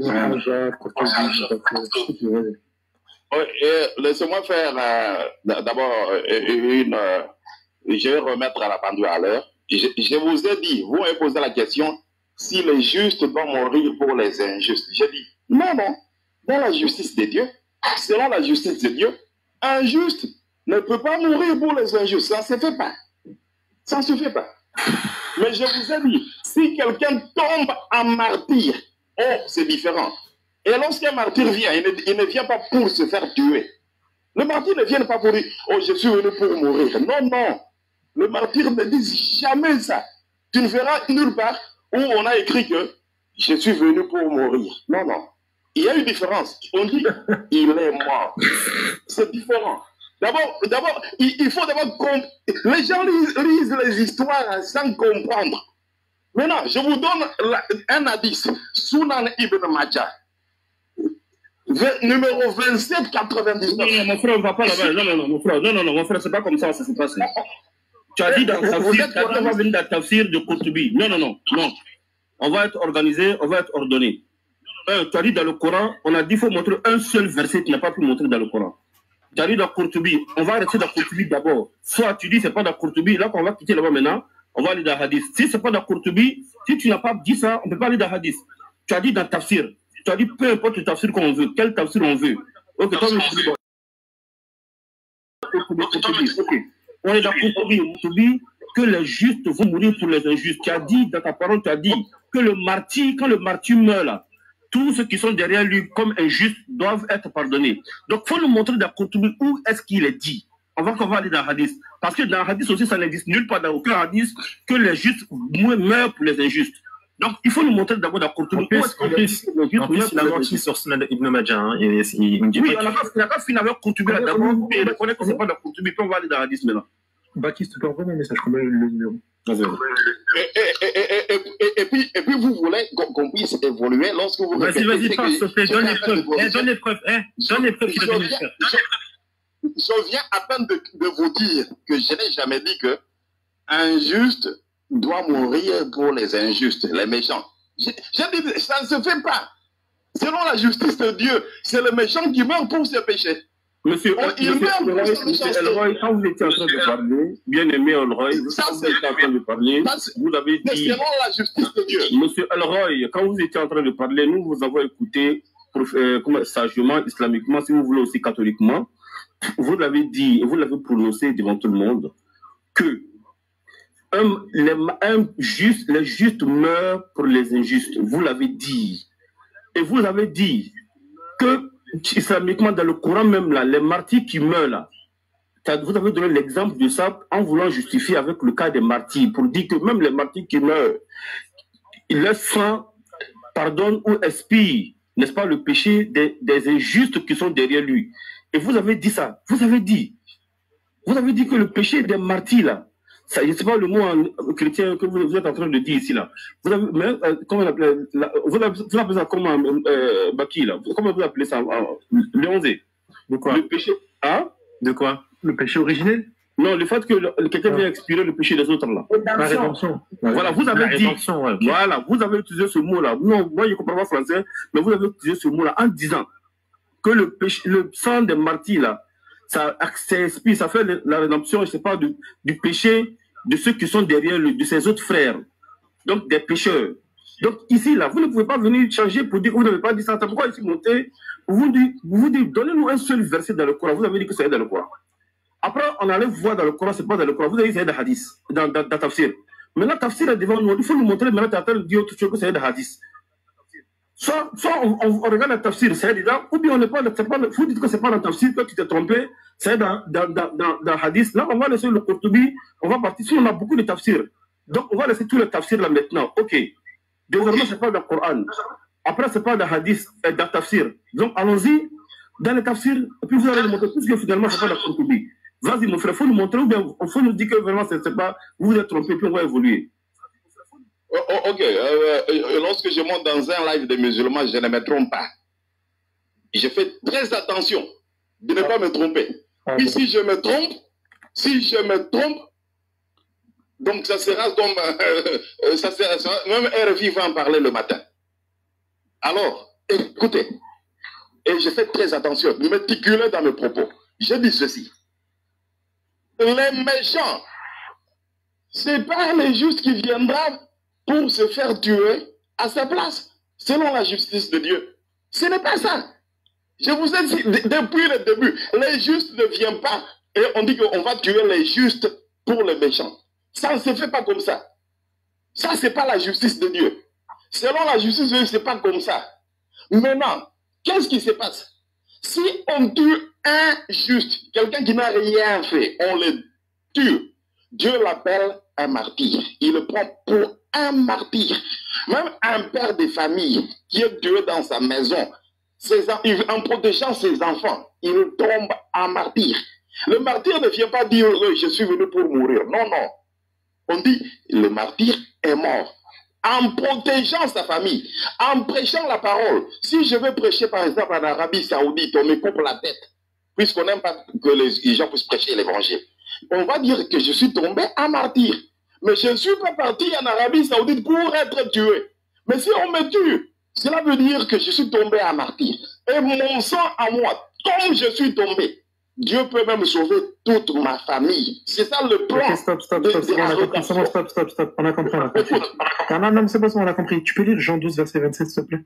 Speaker 3: Laissez-moi faire euh, d'abord une... Euh, je vais remettre à la pendule à l'heure. Je, je vous ai dit, vous m'avez posé la question, si les justes doivent mourir pour les injustes. J'ai dit, non, non. Dans la justice de Dieu, selon la justice de Dieu, un juste ne peut pas mourir pour les injustes. Ça ne se fait pas. Ça ne se fait pas. Mais je vous ai dit, si quelqu'un tombe en martyr, oh, c'est différent. Et lorsqu'un martyr vient, il ne, il ne vient pas pour se faire tuer. Le martyr ne vient pas pour dire, oh, je suis venu pour mourir. Non, non. Le martyr ne dit jamais ça. Tu ne verras nulle part où on a écrit que je suis venu pour mourir. Non, non. Il y a une différence. On dit, il est mort. C'est différent. D'abord, d'abord, il, il faut d'abord comprendre. Les gens lisent, lisent les histoires sans comprendre. Maintenant, je vous donne la, un indice. Sunan Ibn Majah. Numéro vingt-sept quatre-vingt-dix-neuf.
Speaker 4: Non, non, mon frère, on ne va pas là-bas. Non, non, non, mon frère. Non, non, non, mon frère, c'est pas comme ça, ça s'est passé. Tu as dit dans le tafsir, tu as dit dans le tafsir de Courtoubie. Non, non, non, non. On va être organisé, on va être ordonné. Un, tu as dit dans le Coran, on a dit qu'il faut montrer un seul verset, tu n'as pas pu montrer dans le Coran. Tu as dit dans Courtoubie, on va rester dans Courtoubie d'abord. Soit tu dis c'est pas dans Courtoubie, là qu'on va quitter là-bas maintenant, on va aller dans Hadith. Si c'est pas dans Courtoubie, si tu n'as pas dit ça, on ne peut pas aller dans Hadith. Tu as dit dans Tafsir. Tu as dit peu importe le tafsir qu'on veut, quel tafsir on veut. Ok, toi, je dis bon. Ok. On est dans Courtoubie, que les justes vont mourir pour les injustes. Tu as dit, dans ta parole, tu as dit que le martyr, quand le martyr meurt là, tous ceux qui sont derrière lui comme injustes doivent être pardonnés. Donc, il faut nous montrer dans Courtoubie où est-ce qu'il est dit. On va qu'on va aller dans Hadith. Parce que dans Hadith aussi, ça n'existe nulle part, dans aucun Hadith, que les justes meurent pour les injustes. Donc, il faut nous montrer d'abord dans Courtoubie. En plus,
Speaker 2: en plus, il a menti sur Sunan Ibn Majah. Hein, et, et, il me dit
Speaker 4: oui, on n'a pas fini avec Courtoubie là d'abord. Il reconnaît que ce n'est pas dans Courtoubie, puis on va aller dans Hadith maintenant.
Speaker 2: Baptiste, tu peux envoyer un message, combien le numéro?
Speaker 3: Et puis, et puis, vous voulez qu'on puisse évoluer lorsque vous...
Speaker 4: Vas-y, vas-y, passe, s'il te plaît, donne les preuves. Donne les preuves, hein. Donne les preuves qu'il a donné.
Speaker 3: je viens à peine de, de vous dire que je n'ai jamais dit que un juste doit mourir pour les injustes, les méchants. Je, je dis, ça ne se fait pas. Selon la justice de Dieu, c'est le méchant qui meurt pour ses péchés.
Speaker 4: Monsieur,
Speaker 3: On, il
Speaker 4: monsieur,
Speaker 3: meurt pour
Speaker 4: Elroy,
Speaker 3: ses
Speaker 4: monsieur
Speaker 3: méchancetés.
Speaker 4: Elroy, quand vous étiez en train de parler, bien aimé Elroy,
Speaker 3: Ça,
Speaker 4: quand vous
Speaker 3: c'est-
Speaker 4: étiez en train de parler,
Speaker 3: ça, c'est-
Speaker 4: vous avez
Speaker 3: C'est
Speaker 4: dit,
Speaker 3: selon la justice de Dieu.
Speaker 4: monsieur Elroy, quand vous étiez en train de parler, nous vous avons écouté pour, euh, comment, sagement, islamiquement, si vous voulez aussi catholiquement, vous l'avez dit, et vous l'avez prononcé devant tout le monde, que un, les, un juste, les justes meurent pour les injustes. Vous l'avez dit. Et vous avez dit que, islamiquement, dans le Coran même, là, les martyrs qui meurent, là, ça- vous avez donné l'exemple de ça en voulant justifier avec le cas des martyrs, pour dire que même les martyrs qui meurent, leur sang pardonne ou expire, n'est-ce pas, le péché des, des injustes qui sont derrière lui. Et vous avez dit ça. Vous avez dit. Vous avez dit que le péché des martyrs, là, ça, je ne sais pas le mot en chrétien que vous, vous êtes en train de dire ici, là. Vous avez, mais, euh, comment on appelle, la, vous, appelez, vous appelez ça comment, euh, Baki, là? Comment vous appelez ça? Euh, Léonzé.
Speaker 2: De quoi?
Speaker 4: Le péché. Hein?
Speaker 2: De quoi? Le péché originel?
Speaker 4: Non, le fait que le- quelqu'un vient expirer le péché des autres, là.
Speaker 2: La rédemption.
Speaker 4: Voilà, vous avez
Speaker 2: La
Speaker 4: dit-
Speaker 2: rédemption, ouais.
Speaker 4: Voilà, vous avez utilisé ce mot-là. Non, moi, je ne comprends pas français, mais vous avez utilisé ce mot-là en disant que le, péché, le sang des martyrs, là, ça, ça expire, ça fait la rédemption, je ne sais pas, du, du péché de ceux qui sont derrière lui, de ses autres frères. Donc, des pécheurs. Donc, ici, là, vous ne pouvez pas venir changer pour dire que vous n'avez pas dit ça. Pourquoi ici monter? Vous dites, vous dites, donnez-nous un seul verset dans le Coran. Vous avez dit que c'est dans le Coran. Après, on allait voir dans le Coran, c'est pas dans le Coran. Vous avez dit que c'est dans le hadith, dans, dans, dans Tafsir. Maintenant, Tafsir est devant nous. Il faut nous montrer, maintenant, tu es en train de dire autre chose que c'est dans le hadith. Soit, soit on, on, on regarde le Tafsir, c'est dedans, ou bien on n'est pas, c'est pas, vous dites que c'est pas dans le Tafsir, que tu t'es trompé, c'est dans, dans, dans, dans, dans le hadith. Là, on va laisser le Qurtubi, on va partir. Si on a beaucoup de Tafsir, donc on va laisser tout le Tafsir là maintenant. Ok. Désormais, c'est pas dans le Coran. Après, c'est pas dans le hadith, et dans le Tafsir. Donc, allons-y dans le Tafsir, et puis vous allez nous montrer tout ce que finalement, c'est pas dans le Qurtubi. Vas-y, mon frère, il faut nous montrer, ou bien il faut nous dire que vraiment, c'est pas, vous vous êtes trompé, puis on va évoluer.
Speaker 3: Oh, oh, ok, euh, euh, lorsque je monte dans un live de musulmans, je ne me trompe pas. Je fais très attention de ne pas me tromper.
Speaker 2: Ah,
Speaker 3: Puis si je me trompe, si je me trompe, donc ça sera comme, euh, euh, ça sera, ça, même R F I va en parler le matin. Alors, écoutez, et je fais très attention, méticuleux dans mes propos. Je dis ceci. Les méchants, c'est pas les justes qui viendront pour se faire tuer à sa place, selon la justice de Dieu. Ce n'est pas ça. Je vous ai dit depuis le début, les justes ne viennent pas et on dit qu'on va tuer les justes pour les méchants. Ça ne se fait pas comme ça. Ça, ce n'est pas la justice de Dieu. Selon la justice de Dieu, ce n'est pas comme ça. Maintenant, qu'est-ce qui se passe? Si on tue un juste, quelqu'un qui n'a rien fait, on le tue, Dieu l'appelle un martyr. Il le prend pour un martyr. Même un père de famille qui est tué dans sa maison, ses, en protégeant ses enfants, il tombe en martyr. Le martyr ne vient pas dire oh, je suis venu pour mourir. Non, non. On dit le martyr est mort. En protégeant sa famille, en prêchant la parole. Si je veux prêcher par exemple en Arabie Saoudite, on me coupe la tête, puisqu'on n'aime pas que les gens puissent prêcher l'évangile. On va dire que je suis tombé en martyr. Mais je ne suis pas parti en Arabie Saoudite pour être tué. Mais si on me tue, cela veut dire que je suis tombé en martyr. Et mon sang à moi, comme je suis tombé, Dieu peut même sauver toute ma famille. C'est ça le plan.
Speaker 2: Ok, stop, stop, stop, stop, on a compris, c'est bon, stop, stop, stop, on a compris, on a compris. Non, non, non, c'est pas ça, on a compris. Tu peux lire Jean douze, verset vingt-sept, s'il te plaît?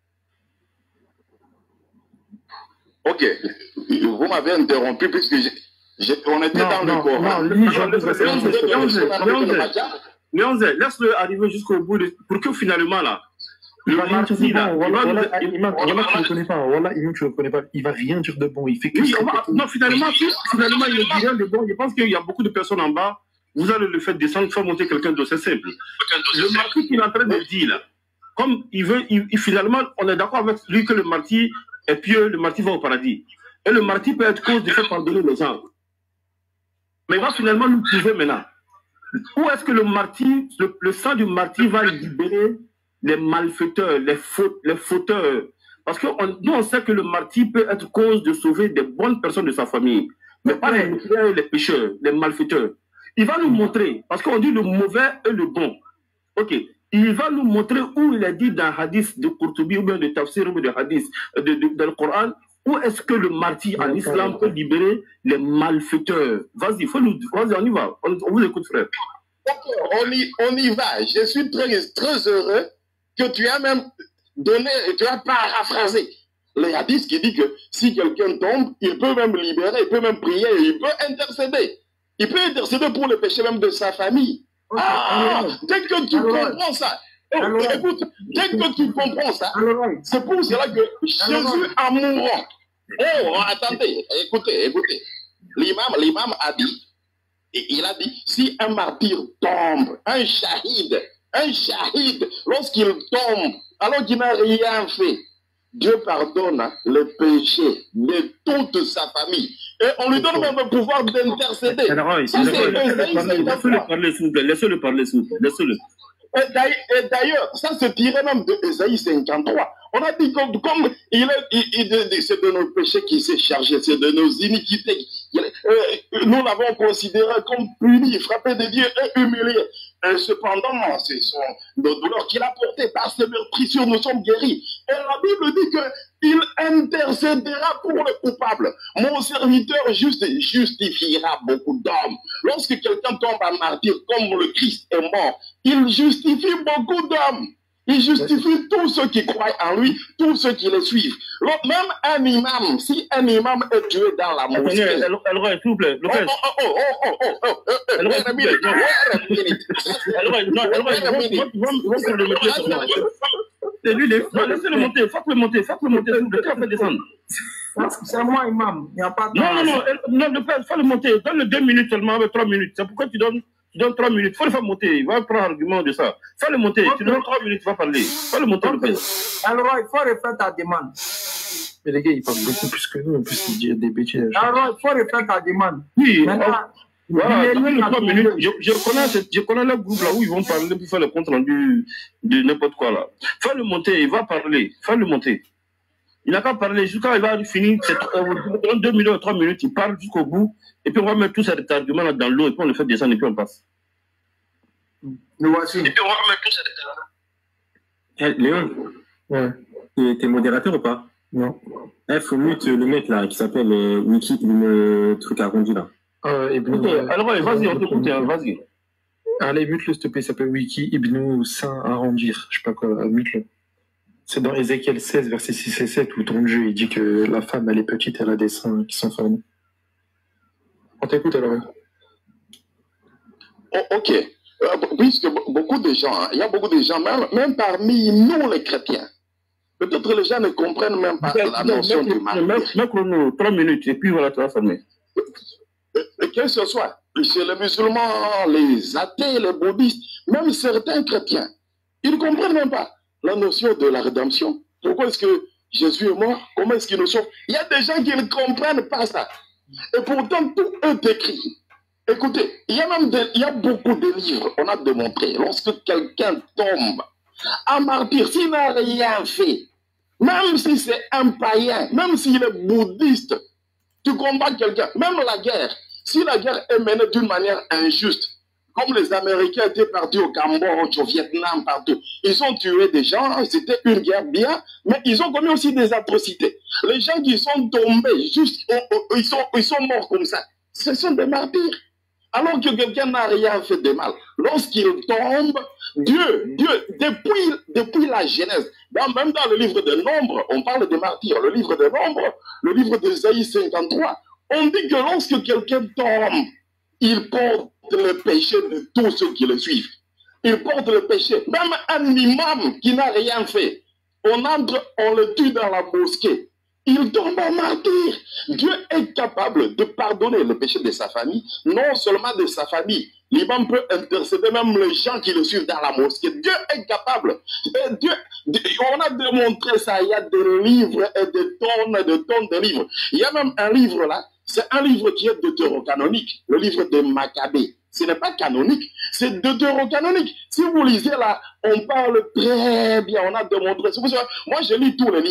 Speaker 3: Ok, vous m'avez interrompu puisque je, je, on était
Speaker 2: non,
Speaker 3: dans
Speaker 2: non,
Speaker 3: le Coran.
Speaker 2: Non, lis Jean douze, verset vingt-sept, s'il te plaît.
Speaker 4: Léonzé, laisse-le arriver jusqu'au bout, de, pour que finalement, là,
Speaker 2: il
Speaker 4: le
Speaker 2: va rien dire de
Speaker 4: martyr, là,
Speaker 2: bon.
Speaker 4: il va
Speaker 2: Voilà,
Speaker 4: nous-
Speaker 2: Imam, Imam, tu le connais pas. Voilà, Imam, tu le connais pas. Il va rien dire de bon. Il fait que
Speaker 4: Oui,
Speaker 2: ça.
Speaker 4: on va- non, finalement, si- finalement, il ne dit rien de bon. Je pense qu'il y a beaucoup de personnes en bas. Vous allez le faire descendre, faire monter quelqu'un d'aussi simple. Le martyr qu'il est en train de dire, là, comme il veut, il, il- finalement, on est d'accord avec lui que le martyr est pieux, le martyr va au paradis. Et le martyr peut être cause de faire pardonner les gens. Mais il va finalement nous prouver maintenant. Où est-ce que le martyr, le, le sang du martyr va libérer les malfaiteurs, les, fautes, les fauteurs? Parce que on, nous, on sait que le martyr peut être cause de sauver des bonnes personnes de sa famille. mais pas les mécréants et les pécheurs, les malfaiteurs. Il va nous montrer, parce qu'on dit le mauvais et le bon. Ok. Il va nous montrer où il est dit dans Hadith de Qurtubi ou bien de Tafsir ou de Hadith de, de, dans le Coran, où est-ce que le martyr en islam peut libérer les malfaiteurs. Vas-y, faut nous, vas-y, on y va. On, on vous écoute, frère.
Speaker 3: Ok, on y, on y va. Je suis très, très heureux que tu as même donné, tu as paraphrasé les hadiths qui dit que si quelqu'un tombe, il peut même libérer, il peut même prier, il peut intercéder. Il peut intercéder pour le péché même de sa famille. Okay. Ah, dès que tu alors, comprends ça, alors, oh, écoute, dès que tu comprends ça, c'est pour cela que Jésus en mourant, oh, attendez, écoutez, écoutez, l'imam, l'imam a dit, il a dit, si un martyr tombe, un shahid, un shahid, lorsqu'il tombe, alors qu'il n'a rien fait, Dieu pardonne le péché de toute sa famille. Et on lui donne même le pouvoir d'intercéder.
Speaker 4: Laissez-le parler, s'il vous plaît. Laissez-le parler, s'il vous plaît. Laissez-le.
Speaker 3: Et d'ailleurs, ça se tirait même de Ésaïe cinquante-trois. On a dit comme, comme il est, il, il, c'est de nos péchés qui s'est chargé, c'est de nos iniquités. Euh, nous l'avons considéré comme puni, frappé de Dieu et humilié. Et cependant, c'est son douleur qu'il a porté par ses meurtrissures, nous sommes guéris. Et la Bible dit qu'il intercédera pour le coupable. Mon serviteur juste justifiera beaucoup d'hommes. Lorsque quelqu'un tombe en martyr, comme le Christ est mort, il justifie beaucoup d'hommes. Il justifie tous ceux qui croient en lui, tous ceux qui le suivent. Même un imam, si un imam est tué dans la mosquée...
Speaker 4: Alors, s'il vous plaît,
Speaker 3: oh, oh, oh, oh, oh, oh, oh, wait a minute, wait a minute.
Speaker 4: C'est lui, laissez-le monter, faites-le monter, faites-le monter, s'il vous plaît, faites descendre.
Speaker 1: C'est moi, imam, il n'y a pas de...
Speaker 4: Non, non, non, fais-le monter, donne-le deux minutes seulement, avec trois minutes. C'est pourquoi tu donnes... Tu donnes trois minutes, il faut le faire monter, il va prendre argument de ça. Fais-le monter, okay. Tu donnes trois minutes, tu vas parler. Fais-le monter, okay. Le
Speaker 1: alors, il faut refaire ta demande.
Speaker 2: Mais les gars, ils parlent beaucoup plus que nous, en plus, ils disent des bêtises.
Speaker 1: Alors, il faut refaire ta demande.
Speaker 4: Oui, maintenant, voilà, donne-le trois minutes. Je, je, connais, je connais le groupe là où ils vont parler pour faire le compte rendu de n'importe quoi là. Fais-le monter, il va parler. Fais-le monter. Il n'a qu'à parler jusqu'à il va finir, dans deux minutes, trois minutes, il parle jusqu'au bout, et puis on va mettre tous ces arguments là dans l'eau, et puis on le fait descendre, et puis on passe.
Speaker 1: Nous voici.
Speaker 4: Et puis on va mettre tous ces arguments.
Speaker 5: Léon, ouais. T'es modérateur ou pas?
Speaker 2: Non.
Speaker 5: Il eh, faut mute le mec là, qui s'appelle euh, Wiki, le truc arrondi là.
Speaker 2: Euh, Ibn...
Speaker 4: okay. Alors vas-y, on t'écoute, hein, vas-y.
Speaker 2: Allez, mute-le s'il te plaît, il s'appelle Wiki Ibn Saint Arrondir, je sais pas quoi, mute-le. C'est dans Ézéchiel seize, versets six et sept, où ton Dieu il dit que la femme, elle est petite, elle a des seins qui sont formés. On t'écoute alors.
Speaker 3: Oh, ok. Euh, puisque beaucoup de gens, il hein, y a beaucoup de gens, même, même parmi nous les chrétiens, peut-être les gens ne comprennent même pas la notion du mariage.
Speaker 4: Mets chrono, trois minutes, et puis voilà, tu vas fermer.
Speaker 3: Que ce soit chez les musulmans, les athées, les bouddhistes, même certains chrétiens, ils ne comprennent même pas la notion de la rédemption. Pourquoi est-ce que Jésus est mort? Comment est-ce qu'il nous sauve? Il y a des gens qui ne comprennent pas ça. Et pourtant, tout est écrit. Écoutez, il y a même des, il y a beaucoup de livres, on a démontré, lorsque quelqu'un tombe en martyr, s'il n'a rien fait, même si c'est un païen, même s'il est bouddhiste, tu combats quelqu'un, même la guerre, si la guerre est menée d'une manière injuste, comme les Américains étaient partis au Cambodge, au Vietnam, partout. Ils ont tué des gens, c'était une guerre bien, mais ils ont commis aussi des atrocités. Les gens qui sont tombés, juste, oh, oh, ils, sont, ils sont morts comme ça. Ce sont des martyrs. Alors que quelqu'un n'a rien fait de mal. Lorsqu'il tombe, Dieu, Dieu, depuis, depuis la Genèse, dans, même dans le livre des Nombres, on parle des martyrs, le livre des Nombres, le livre d'Ésaïe cinquante-trois, on dit que lorsque quelqu'un tombe, il porte le péché de tous ceux qui le suivent. Il porte le péché. Même un imam qui n'a rien fait, on entre, on le tue dans la mosquée. Il tombe en martyr. Dieu est capable de pardonner le péché de sa famille, non seulement de sa famille. L'imam peut intercéder même les gens qui le suivent dans la mosquée. Dieu est capable. Et Dieu, on a démontré ça. Il y a des livres et des tonnes et des tonnes de livres. Il y a même un livre là. C'est un livre qui est deutérocanonique, le livre de Maccabée. Ce n'est pas canonique, c'est deutérocanonique. Si vous lisez là, on parle très bien, on a démontré. Moi, je lis tous les livres. Hein.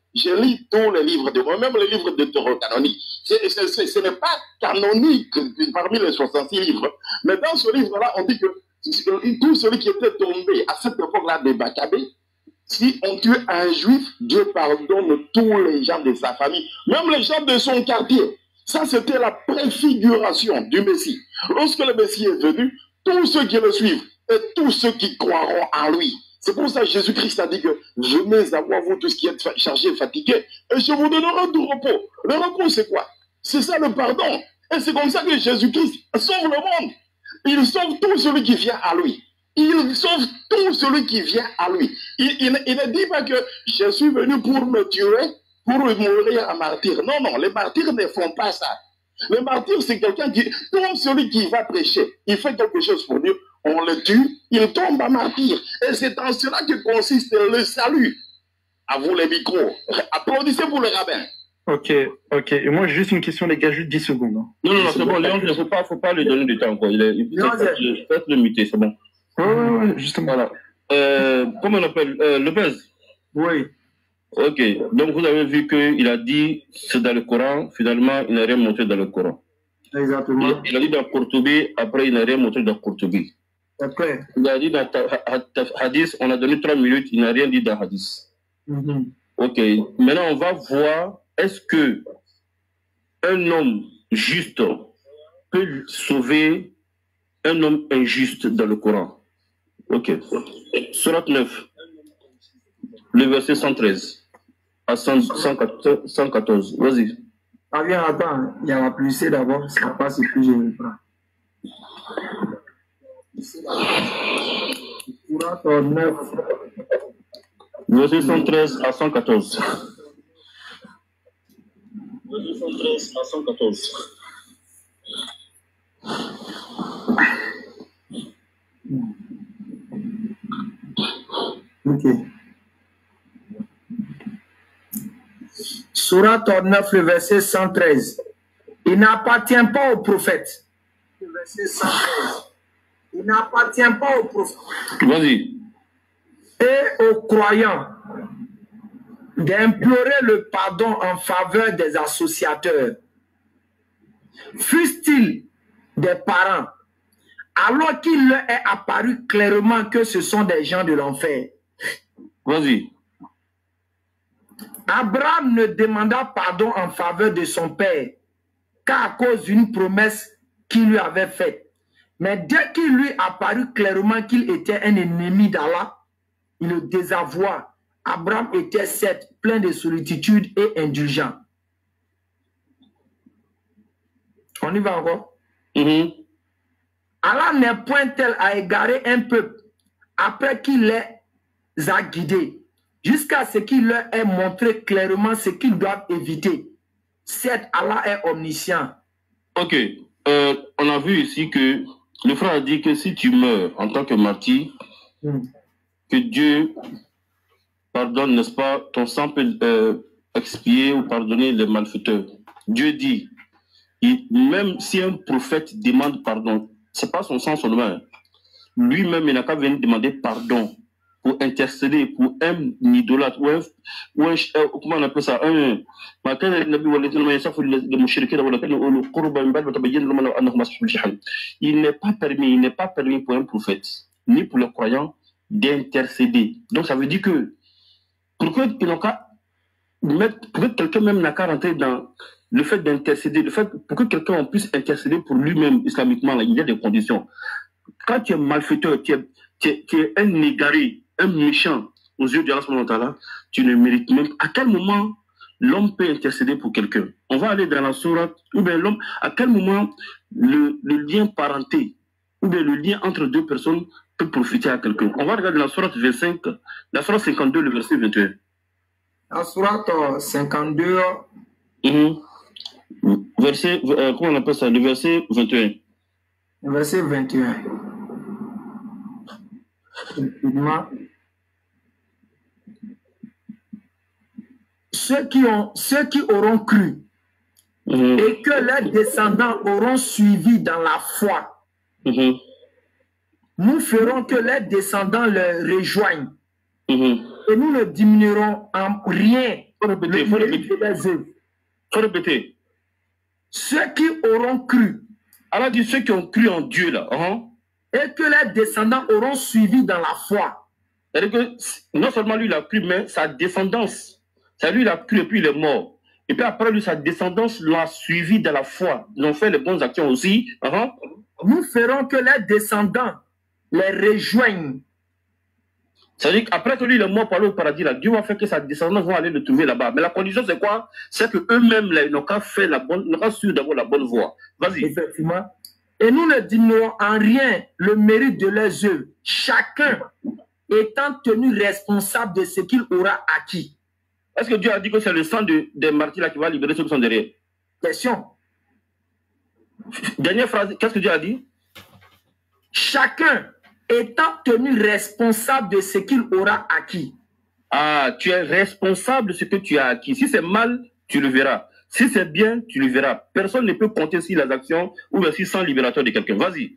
Speaker 3: Je lis tous les livres de moi, même les livres de deutérocanonique. Ce n'est pas canonique parmi les soixante-six livres. Mais dans ce livre-là, on dit que tout celui qui était tombé à cette époque-là de Maccabée, si on tue un juif, Dieu pardonne tous les gens de sa famille, même les gens de son quartier. Ça, c'était la préfiguration du Messie. Lorsque le Messie est venu, tous ceux qui le suivent et tous ceux qui croiront en lui. C'est pour ça que Jésus-Christ a dit que venez à moi, vous tous qui êtes chargés et fatigués, et je vous donnerai du repos. Le repos, c'est quoi? C'est ça le pardon. Et c'est comme ça que Jésus-Christ sauve le monde. Il sauve tout celui qui vient à lui. Il sauve tout celui qui vient à lui. Il, il, il ne dit pas que je suis venu pour me tuer, pour mourir en martyr. Non, non, les martyrs ne font pas ça. Le martyr, c'est quelqu'un qui, comme celui qui va prêcher, il fait quelque chose pour Dieu, on le tue, il tombe en martyr. Et c'est en cela que consiste le salut. À vous les micros. Applaudissez pour le rabbin.
Speaker 2: Ok, ok. Et moi, j'ai juste une question, les gars, juste dix secondes. Hein.
Speaker 4: Non, non, non, c'est bon, Léon, il ne faut pas, faut pas lui donner du temps. Quoi. Il est, il peut être limité, c'est bon.
Speaker 2: Ouais, ouais, ouais, justement.
Speaker 4: Voilà. Euh, comment on appelle euh, Lopez?
Speaker 1: Oui.
Speaker 4: Ok, donc vous avez vu qu'il a dit c'est dans le Coran, finalement il n'a rien montré dans le Coran.
Speaker 1: Exactement.
Speaker 4: Il, il a dit dans Courtoubi, après il n'a rien montré dans Courtoubi.
Speaker 1: Après.
Speaker 4: Il a dit dans Hadith, on a donné trois minutes, il n'a rien dit dans Hadith.
Speaker 1: Mm-hmm.
Speaker 4: Ok, maintenant on va voir, est-ce que un homme juste peut sauver un homme injuste dans le Coran? Ok, Surat neuf, le verset cent treize. À cent quatorze, vas-y.
Speaker 1: Ah bien, attends, il y a la pluie d'abord, ça passe et puis je reprends. Surat neuf.
Speaker 4: Verset cent treize à cent quatorze. Verset cent treize à cent quatorze.
Speaker 1: Ok. Surat neuf, le verset cent treize. Il n'appartient pas au prophète. Le verset cent treize. Il n'appartient pas au prophète.
Speaker 4: Vas-y.
Speaker 1: Et aux croyants d'implorer le pardon en faveur des associateurs, fussent-ils des parents, alors qu'il leur est apparu clairement que ce sont des gens de l'enfer.
Speaker 4: Vas-y.
Speaker 1: Abraham ne demanda pardon en faveur de son père qu'à cause d'une promesse qu'il lui avait faite. Mais dès qu'il lui apparut clairement qu'il était un ennemi d'Allah, il le désavoua. Abraham était certes plein de solitude et indulgent. On y va encore?
Speaker 4: Mm-hmm.
Speaker 1: Allah n'est point tel à égarer un peuple après qu'il les a guidés, jusqu'à ce qu'il leur ait montré clairement ce qu'ils doivent éviter. Certes, Allah est omniscient.
Speaker 4: Ok. Euh, on a vu ici que le frère a dit que si tu meurs en tant que martyr, mm. que Dieu pardonne, n'est-ce pas, ton sang peut euh, expier ou pardonner les malfaiteurs. Dieu dit, il, même si un prophète demande pardon, ce n'est pas son sang seulement. Lui-même, il n'a qu'à venir demander pardon pour intercéder pour un idolâtre ou un, ou un euh, comment on appelle ça, un il n'est pas permis, il n'est pas permis pour un prophète ni pour le croyant d'intercéder. Donc ça veut dire que pour que, pour que quelqu'un même n'a qu'à rentrer dans le fait d'intercéder, le fait pour que quelqu'un puisse intercéder pour lui-même islamiquement, là, il y a des conditions. Quand tu es malfaiteur, tu es, tu es, tu es un égaré, un méchant aux yeux de Allah, tu ne mérites même. À quel moment l'homme peut intercéder pour quelqu'un? On va aller dans la sourate, ou bien l'homme, à quel moment le, le lien parenté, ou bien le lien entre deux personnes peut profiter à quelqu'un? On va regarder la sourate vingt-cinq, la sourate cinquante-deux, le verset vingt et un.
Speaker 1: La sourate cinquante-deux.
Speaker 4: Mm-hmm. Verset, euh, comment on appelle ça? Le verset vingt et un.
Speaker 1: Le verset vingt et un. Ceux qui, ont, ceux qui auront cru mmh. et que leurs descendants auront suivi dans la foi, mmh. nous ferons que leurs descendants leur rejoignent mmh. et nous ne diminuerons en rien
Speaker 4: Faut répéter, faut répéter. Faut répéter.
Speaker 1: Ceux qui auront cru.
Speaker 4: Allah dit ceux qui ont cru en Dieu là. Uh-huh.
Speaker 1: Et que leurs descendants auront suivi dans la foi.
Speaker 4: C'est-à-dire que non seulement lui il a cru, mais sa descendance. C'est lui il a cru et puis il est mort. Et puis après lui, sa descendance l'a suivi dans la foi. Ils ont fait les bonnes actions aussi. Uh-huh.
Speaker 1: Nous ferons que les descendants les rejoignent.
Speaker 4: C'est-à-dire qu'après que lui il est mort par le paradis, là, Dieu va faire que sa descendance va aller le trouver là-bas. Mais la condition c'est quoi? C'est qu'eux-mêmes n'ont qu'à faire la bonne, n'ont qu'à suivre d'abord la bonne voie. Vas-y.
Speaker 1: Effectivement. Et nous ne diminuerons en rien le mérite de leurs œuvres, chacun étant tenu responsable de ce qu'il aura acquis.
Speaker 4: Est-ce que Dieu a dit que c'est le sang de, des martyrs là qui va libérer ceux qui sont derrière?
Speaker 1: Question.
Speaker 4: Dernière phrase, qu'est-ce que Dieu a dit?
Speaker 1: Chacun étant tenu responsable de ce qu'il aura acquis.
Speaker 4: Ah, tu es responsable de ce que tu as acquis. Si c'est mal, tu le verras. Si c'est bien, tu le verras. Personne ne peut compter sur les actions ou sur sans libérateur de quelqu'un. Vas-y.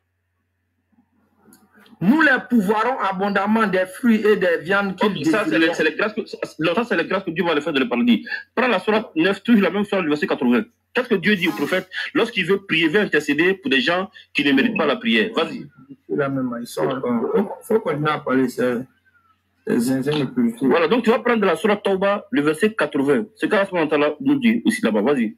Speaker 1: Nous les pouvoirons abondamment des fruits et des viandes qu'ils
Speaker 4: okay, ça, c'est les, les grâces que, ça, c'est les grâces que Dieu va le faire de le paradis. Prends la sourate neuf, toujours la même sourate, le verset quatre-vingts. Qu'est-ce que Dieu dit au prophète lorsqu'il veut prier, veut intercéder pour des gens qui ne méritent pas la prière? Vas-y.
Speaker 1: Il faut qu'on a parlé ça.
Speaker 4: Voilà, donc tu vas prendre la sourate Tauba, le verset quatre-vingts. C'est qu'à ce moment-là, nous dit aussi là-bas. Vas-y.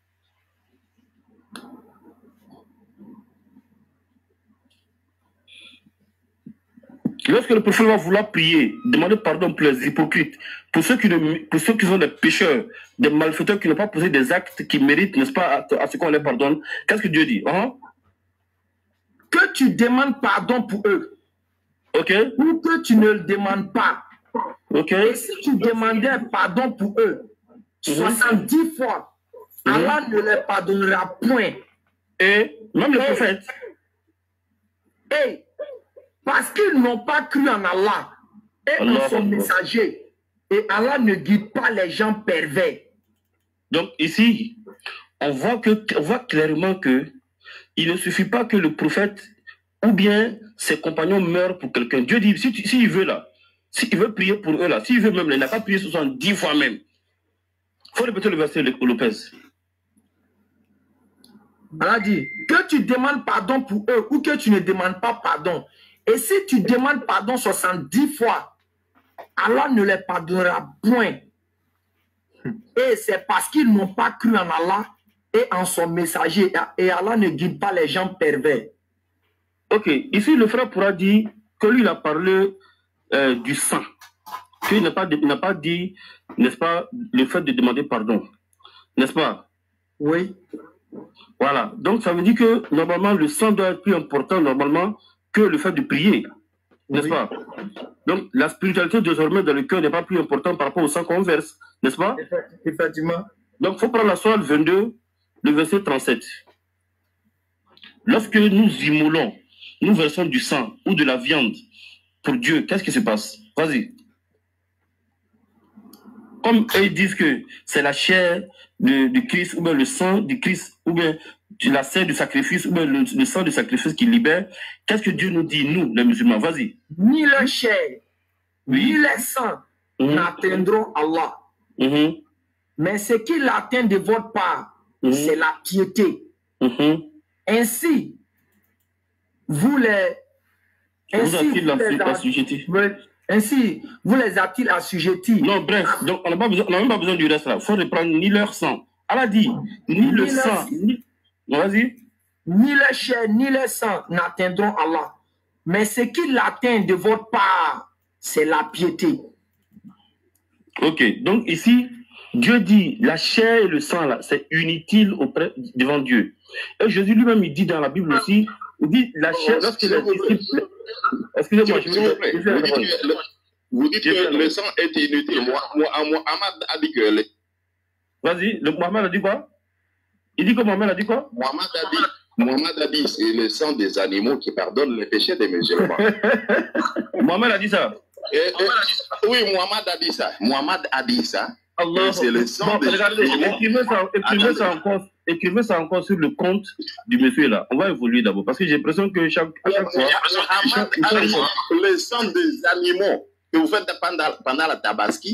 Speaker 4: Lorsque le prophète va vouloir prier, demander pardon pour les hypocrites, pour ceux qui, ne, pour ceux qui sont des pécheurs, des malfaiteurs qui n'ont pas posé des actes qui méritent, n'est-ce pas, à, à ce qu'on les pardonne, qu'est-ce que Dieu dit? Hein?
Speaker 1: Que tu demandes pardon pour eux.
Speaker 4: Ok.
Speaker 1: Ou que tu ne le demandes pas.
Speaker 4: Ok.
Speaker 1: Et si tu demandais pardon pour eux, mm-hmm. soixante-dix fois, mm-hmm. Allah ne les pardonnera point.
Speaker 4: Et même le prophète.
Speaker 1: Et parce qu'ils n'ont pas cru en Allah et Allah en son messager. Et Allah ne guide pas les gens pervers.
Speaker 4: Donc ici, on voit, que, on voit clairement que il ne suffit pas que le prophète ou bien ses compagnons meurent pour quelqu'un. Dieu dit, si, si il veut là, s'il veut prier pour eux là, s'il veut même, il n'a pas prié soixante-dix fois même. Il faut répéter le verset de Lopez.
Speaker 1: Allah dit, que tu demandes pardon pour eux ou que tu ne demandes pas pardon. Et si tu demandes pardon soixante-dix fois, Allah ne les pardonnera point. Et c'est parce qu'ils n'ont pas cru en Allah et en son messager. Et Allah ne guide pas les gens pervers.
Speaker 4: Ok, ici le frère pourra dire que lui il a parlé euh, du sang. Qu'il n'a pas, pas dit, n'est-ce pas, le fait de demander pardon. N'est-ce pas?
Speaker 1: Oui.
Speaker 4: Voilà, donc ça veut dire que normalement le sang doit être plus important normalement que le fait de prier, n'est-ce oui. pas? Donc la spiritualité désormais dans le cœur n'est pas plus importante par rapport au sang qu'on verse, n'est-ce pas?
Speaker 1: Effectivement.
Speaker 4: Donc il faut prendre la sourate vingt-deux, le verset trente-sept. Lorsque nous immolons, nous versons du sang ou de la viande pour Dieu, qu'est-ce qui se passe? Vas-y. Comme eux ils disent que c'est la chair de, de Christ ou bien le sang du Christ ou bien la chair du sacrifice ou bien le, le sang du sacrifice qui libère, qu'est-ce que Dieu nous dit, nous, les musulmans? Vas-y.
Speaker 1: Ni la chair, oui. ni le sang mmh. n'atteindront Allah.
Speaker 4: Mmh.
Speaker 1: Mais ce qui l'atteint de votre part, mmh. c'est la piété.
Speaker 4: Mmh.
Speaker 1: Ainsi, vous les...
Speaker 4: Ainsi, vous, vous
Speaker 1: la,
Speaker 4: les assujettis.
Speaker 1: Ainsi, vous les a-t-il assujettis?
Speaker 4: Non, bref, donc on n'a même pas besoin du reste là. Il faut reprendre ni leur sang. Allah dit, ni, ni le sang, ni... Vas-y.
Speaker 1: Ni le chair, ni le sang n'atteindront Allah. Mais ce qui l'atteint de votre part, c'est la piété.
Speaker 4: Ok, donc ici, Dieu dit, la chair et le sang là, c'est inutile auprès, devant Dieu. Et Jésus lui-même, il dit dans la Bible aussi, il dit, la chair, oh, lorsque les disciples... Excusez-moi, je
Speaker 3: vous dites que le, vous dites que le sang est inutile. Moi, moi, Mohamed a dit que...
Speaker 4: Vas-y, le Mohamed a dit quoi? Il dit que Mohamed a dit quoi?
Speaker 3: Mohamed a dit, Mohamed a dit c'est le sang des animaux qui pardonne les péchés des musulmans.
Speaker 4: Mohamed a dit ça.
Speaker 3: Et, et, oui, Mohamed a dit ça. Mohamed a dit ça. C'est le sang
Speaker 4: bon,
Speaker 3: des
Speaker 4: regardez,
Speaker 3: animaux.
Speaker 4: Écrivez ça, écrivez, ça encore, écrivez ça encore sur le compte du monsieur là. On va évoluer d'abord parce que j'ai l'impression que chaque, à chaque fois.
Speaker 3: Mohamed a dit le sang des animaux que vous faites pendant, pendant la tabaski.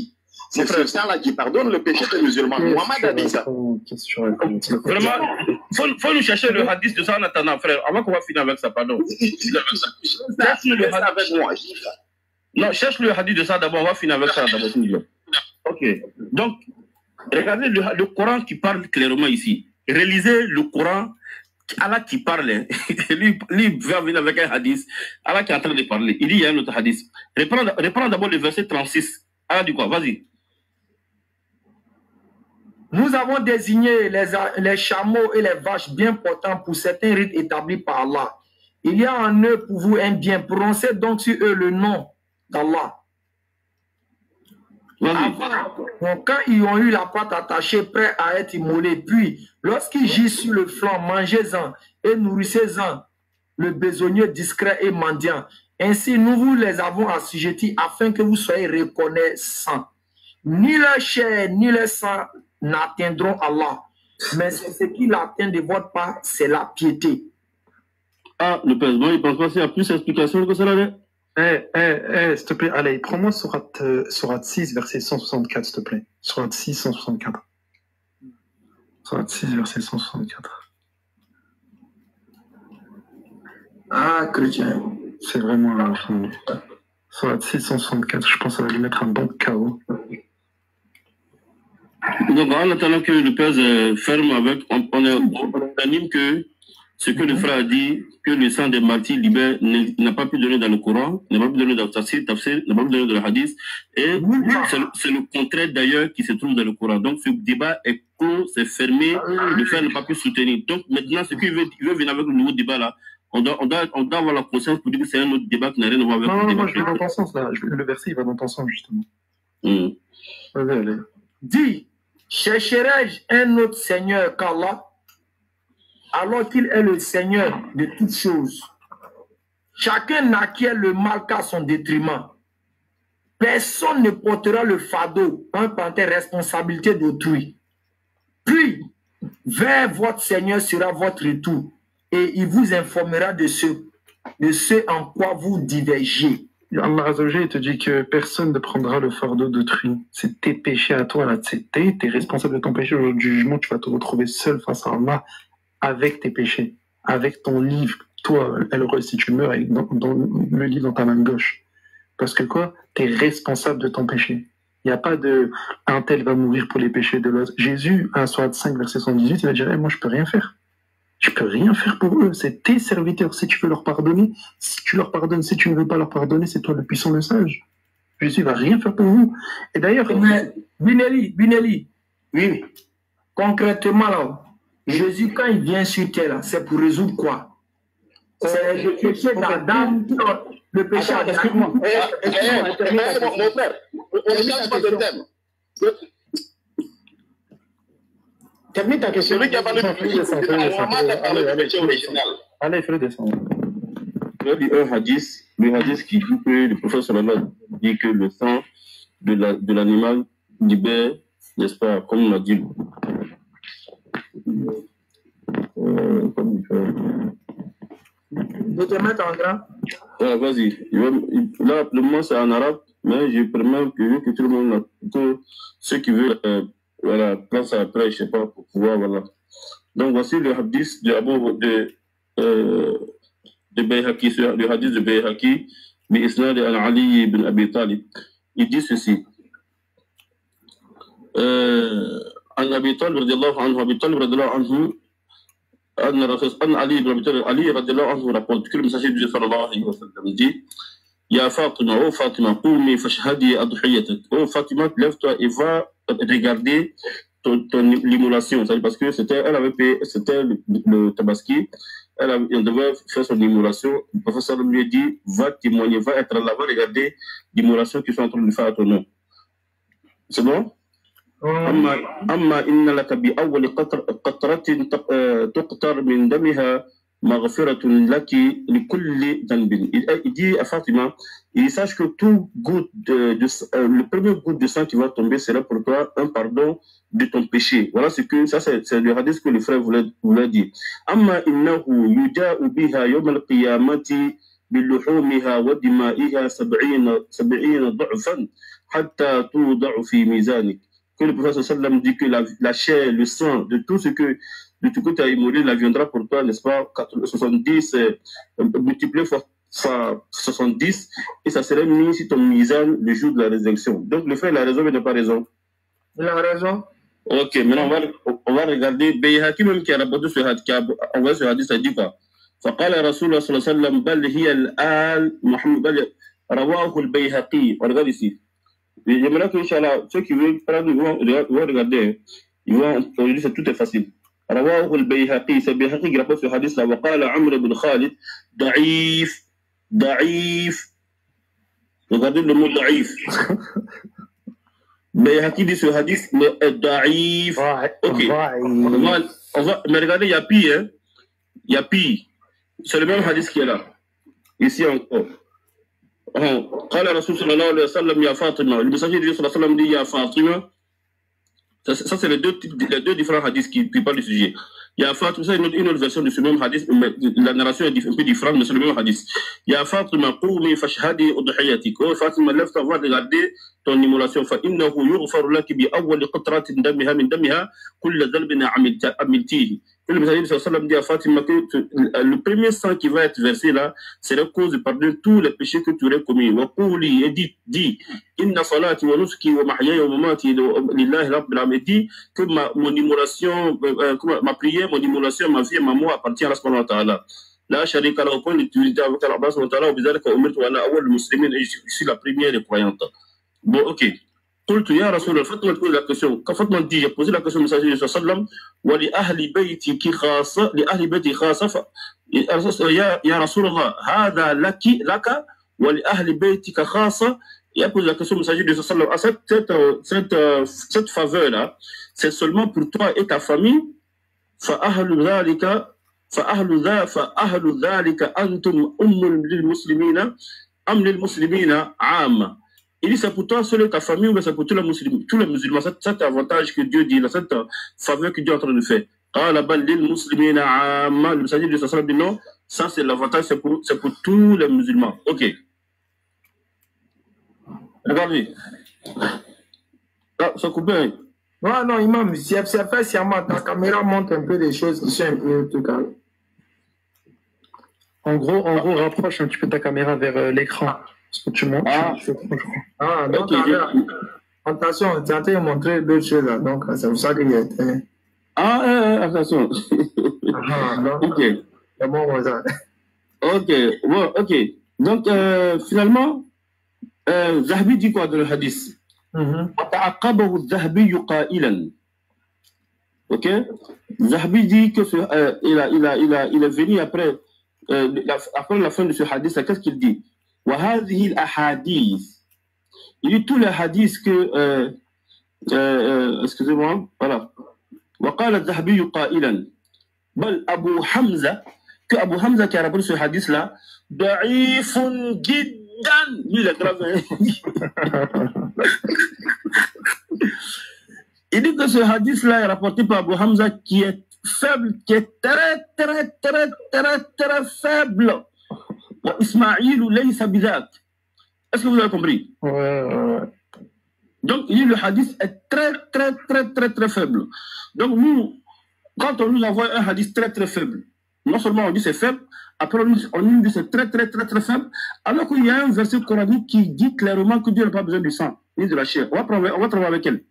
Speaker 3: C'est ce sang-là qui pardonne le péché des musulmans. Mohamed a dit ça.
Speaker 4: Vraiment, il faut, faut nous chercher le hadith de ça en attendant, frère. Avant qu'on va finir avec ça, pardon. Cherche le hadith. Non, cherche le hadith de ça d'abord. On va finir avec ça d'abord. Ok. Donc, regardez le, le Coran qui parle clairement ici. Réalisez le Coran. Allah qui parle, lui, lui va venir avec un hadith. Allah qui est en train de parler. Il dit il y a un autre hadith. Reprends, reprends d'abord le verset trente-six. Allah dit quoi? Vas-y.
Speaker 1: Nous avons désigné les, les chameaux et les vaches bien portants pour certains rites établis par Allah. Il y a en eux pour vous un bien. Prononcez donc sur eux le nom d'Allah. Donc, quand ils ont eu la patte attachée, prêts à être immolés, puis lorsqu'ils gisent sur le flanc, mangez-en et nourrissez-en le besogneux discret et mendiant. Ainsi, nous vous les avons assujettis afin que vous soyez reconnaissants. Ni la chair ni le sang n'atteindront Allah, mais ce qui l'atteint de votre part, c'est la piété.
Speaker 4: Ah, le président, il pense pas qu'il y a plus d'explications que cela.
Speaker 2: Eh, eh, eh, s'il te plaît, allez, prends-moi Sourate, euh, Sourate six, verset cent soixante-quatre, s'il te plaît. Sourate six, cent soixante-quatre. Sourate six, verset cent soixante-quatre.
Speaker 1: Ah, chrétien.
Speaker 2: C'est vraiment un film. Sourate six, cent soixante-quatre, je pense que ça va lui mettre un bon K O.
Speaker 4: Donc, en attendant que le père euh, ferme avec, on, on, est, on anime que ce que le frère a dit, que le sang des martyrs libère n'a pas pu donner dans le Coran, n'a pas pu donner dans le Tafsir, Tafsir n'a pas pu donner dans le Hadith, et c'est le, le contraire d'ailleurs qui se trouve dans le Coran. Donc ce débat est clos, c'est fermé, le frère n'a pas pu soutenir. Donc maintenant, ce qu'il veut, il veut venir avec le nouveau débat là, on doit, on doit, on doit avoir la conscience pour dire que c'est un autre débat qui n'a rien à voir avec
Speaker 2: non,
Speaker 4: le débat.
Speaker 2: Non, moi je vais dans ton sens là, je, le verset il va dans ton sens justement.
Speaker 4: Mmh.
Speaker 2: Allez, allez.
Speaker 1: Dis, chercherai-je un autre Seigneur qu'Allah, alors qu'il est le Seigneur de toutes choses? Chacun n'acquiert le mal qu'à son détriment. Personne ne portera le fardeau en panthère responsabilité d'autrui. Puis, vers votre Seigneur sera votre retour, et il vous informera de ce, de ce en quoi vous divergez.
Speaker 2: Allah Azzawajal te dit que personne ne prendra le fardeau d'autrui. C'est tes péchés à toi, là. C'est tes, t'es responsable de ton péché. Au jour du jugement, tu vas te retrouver seul face à Allah avec tes péchés, avec ton livre. Toi, heureux si tu meurs avec dans, dans le livre dans ta main gauche. Parce que quoi? Tu es responsable de ton péché. Il n'y a pas de un tel va mourir pour les péchés de l'autre. Jésus, à Sourate cinq, verset cent dix-huit, il va dire hey, moi je peux rien faire. Je peux rien faire pour eux. C'est tes serviteurs. Si tu veux leur pardonner, si tu leur pardonnes, si tu ne veux pas leur pardonner, c'est toi le puissant, le sage. Jésus va rien faire pour vous. Et d'ailleurs,
Speaker 1: Binelli, Binelli, oui, concrètement là, Jésus quand il vient sur terre, c'est pour résoudre quoi? C'est le péché d'Adam, le péché d'Adam. Excuse-moi.
Speaker 3: Mon frère, on ne change pas de thème.
Speaker 1: Termine ta question.
Speaker 3: Celui qui a parlé du péché original.
Speaker 2: Allez, fais-le descendre.
Speaker 4: Il y a un hadith, le hadith qui dit que le prophète sallallahu dit que le sang de l'animal la, de libère, n'est-ce pas, comme on a dit. Euh, comme il fait.
Speaker 1: Je te mettre en grand.
Speaker 4: Ah, vas-y. Là, le mot c'est en arabe, mais je permets que, que tout le monde, que ceux qui veulent, euh, voilà, place après, je sais pas, pour pouvoir, voilà. Donc, voici le hadith de Abu, de, euh, de Bayhaqi, le hadith de Bayhaqi, mais Isnad al-Ali ibn Abi Talib. Il dit ceci. Euh, عن أبي طالب رضي الله عنه أبي طالب رضي الله عنه أن الرسول أن علي بن أبي طالب علي رضي الله عنه rapporte que le messager de Dieu صلى الله عليه وسلم dit يا فاطمة oh Fatima قومي فاشهدي أضحيتك oh Fatima lève-toi et va regarder ton, ton l'immolation parce que c'était elle avait payé c'était le, le tabaski elle, avait, elle devait faire son immolation le professeur lui a dit va témoigner va être là va regarder l'immolation qu'ils sont en train de faire à ton nom c'est bon. أما أما إن لك بأول قطرة تقطر من دمها مغفرة لك لكل ذنب. Il dit à Fatima, il sache que tout goutte de, de euh, le premier goutte de sang qui va tomber sera pour toi un pardon de ton péché. Voilà ce que ça c'est, c'est le hadith que le frère voulait, voulait dire. أما إنه يجاء بها يوم القيامة بلحومها ودمائها سبعين سبعين ضعفا. حتى توضع في ميزانك. Que le prophète sallam dit que la, la chair, le sang, de tout ce que de tout que tu as immolé, la viendra pour toi, n'est-ce pas, soixante-dix euh, multiplié fois soixante-dix, et ça serait mis sur ton mizan le jour de la résurrection. Donc le frère, il a raison, mais il n'a pas raison.
Speaker 1: Il a raison.
Speaker 4: Ok, maintenant on va, on va regarder Bayhaqi même qui a rapporté ce hadith, qui a envoyé ce hadith, ça dit quoi? فقال رسول الله صلى الله عليه وسلم بل هي الآل محمد بل رواه البيهقي. On regarde ici. J'aimerais que, Inch'Allah, ceux qui veulent prendre, ils vont, ils vont regarder. Ils vont, aujourd'hui, c'est tout est facile. رواه البيهقي, c'est Bayhaqi qui rapporte ce hadith là. وقال عمرو بن خالد ضعيف ضعيف. Regardez le mot ضعيف. Bayhaqi dit ce hadith, mais ضعيف. Ok. On va, on va, mais regardez, il y a pire, hein. Il y a pire. C'est le même hadith qui est là. Ici encore. قال رسول صلى الله عليه وسلم يا فاطمة. Le messager de Dieu صلى الله عليه وسلم dit يا فاطمة. Ça, ça c'est les deux, les deux différents hadiths qui, qui parlent du sujet. يا فاطمة, c'est une autre, une autre version de ce même hadith, mais la narration est un peu différente, mais c'est le même hadith. يا فاطمة قومي فاشهدي أضحيتك. Oh Fatima, lève ta voix, regardez ton immolation. فإنه يغفر لك بأول قطرة دمها من دمها كل ذنب عملتيه. Le messager de sallam dit à Fatima que le premier sang qui va être versé là, c'est la cause de pardonner tous les péchés que tu aurais commis. Waqouli, et dit, dit, inna salati wa nusuki wa mahyaya wa mamati lillahi rabbil alamin. Dit que ma, mon immolation, euh, ma prière, mon immolation, ma vie et ma mort appartient à Allah subhanahu wa ta'ala. La sharika lahu, point d'utilité avec Allah subhanahu wa ta'ala, wa bizarika umirtu wa ana awwal muslimin, et je suis la première des croyantes. Bon, ok. قلت يا رسول الله فاطمة تقول la question. Quand Fatima dit, j'ai posé la question au messager de sallam, ولأهل بيتك خاصة لأهل بيتي خاصة ف... يا يا رسول الله هذا لك لك ولأهل بيتك خاصة. Il a posé la question au messager de sallam. Ah, cette, cette, cette, cette faveur là, c'est seulement pour toi et ta famille. فأهل ذلك فأهل ذا فأهل ذلك أنتم أم للمسلمين أم للمسلمين عامة. Il dit c'est pour toi seul et ta famille ou c'est pour tous les musulmans, tous les musulmans, cet, cet avantage que Dieu dit, cette faveur que Dieu est en train de faire. Ah là-bas, les musulmans, le messager de Sassan dit non, ça c'est l'avantage, c'est pour, c'est pour tous les musulmans. Ok. Regardez. Ah, ça coupe bien.
Speaker 1: Non, non, imam, c'est fait sciemment, ta caméra montre un peu des choses qui sont un peu tout carré.
Speaker 2: En gros, en gros, rapproche un petit peu ta caméra vers euh, l'écran. Ce que tu montres,
Speaker 1: ah,
Speaker 2: je, je, je
Speaker 1: ah donc, okay, alors, attention, tu es en train de montrer d'autres choses là, donc c'est pour ça qu'il y a été.
Speaker 4: Ah, euh, attention.
Speaker 1: Ah, donc,
Speaker 4: ok.
Speaker 1: C'est bon, ça.
Speaker 4: Ok, bon, ok. Donc, euh, finalement, euh, Zahabi dit quoi dans le hadith? وَتَعَقَّبَهُ الذَّهْبِيُّ قَائِلًا. Ok? Zahabi dit que ce, euh, il, a, il, a, il, a, il est venu après, euh, la, après la fin de ce hadith, qu'est-ce qu'il dit? وهذه الأحاديث. Il dit tous les hadiths que, euh, euh, excusez-moi, voilà. وقال الذهبي قائلا بل أبو حمزة que Abu Hamza qui a rapporté ce hadith là ضعيف جدا. Lui il est grave. Il dit que ce hadith là est rapporté par Abu Hamza qui est faible, qui est très très très très très faible. Ismaïl ou Laysa Bidak. Est-ce que vous avez compris?
Speaker 2: Ouais, ouais.
Speaker 4: Donc, il dit le hadith est très, très, très, très, très faible. Donc, nous, quand on nous envoie un hadith très, très faible, non seulement on dit c'est faible, après on nous, on nous dit c'est très, très, très, très faible, alors qu'il y a un verset coranique qui dit clairement que Dieu n'a pas besoin du sang, ni de la chair. On va travailler, on va travailler avec elle.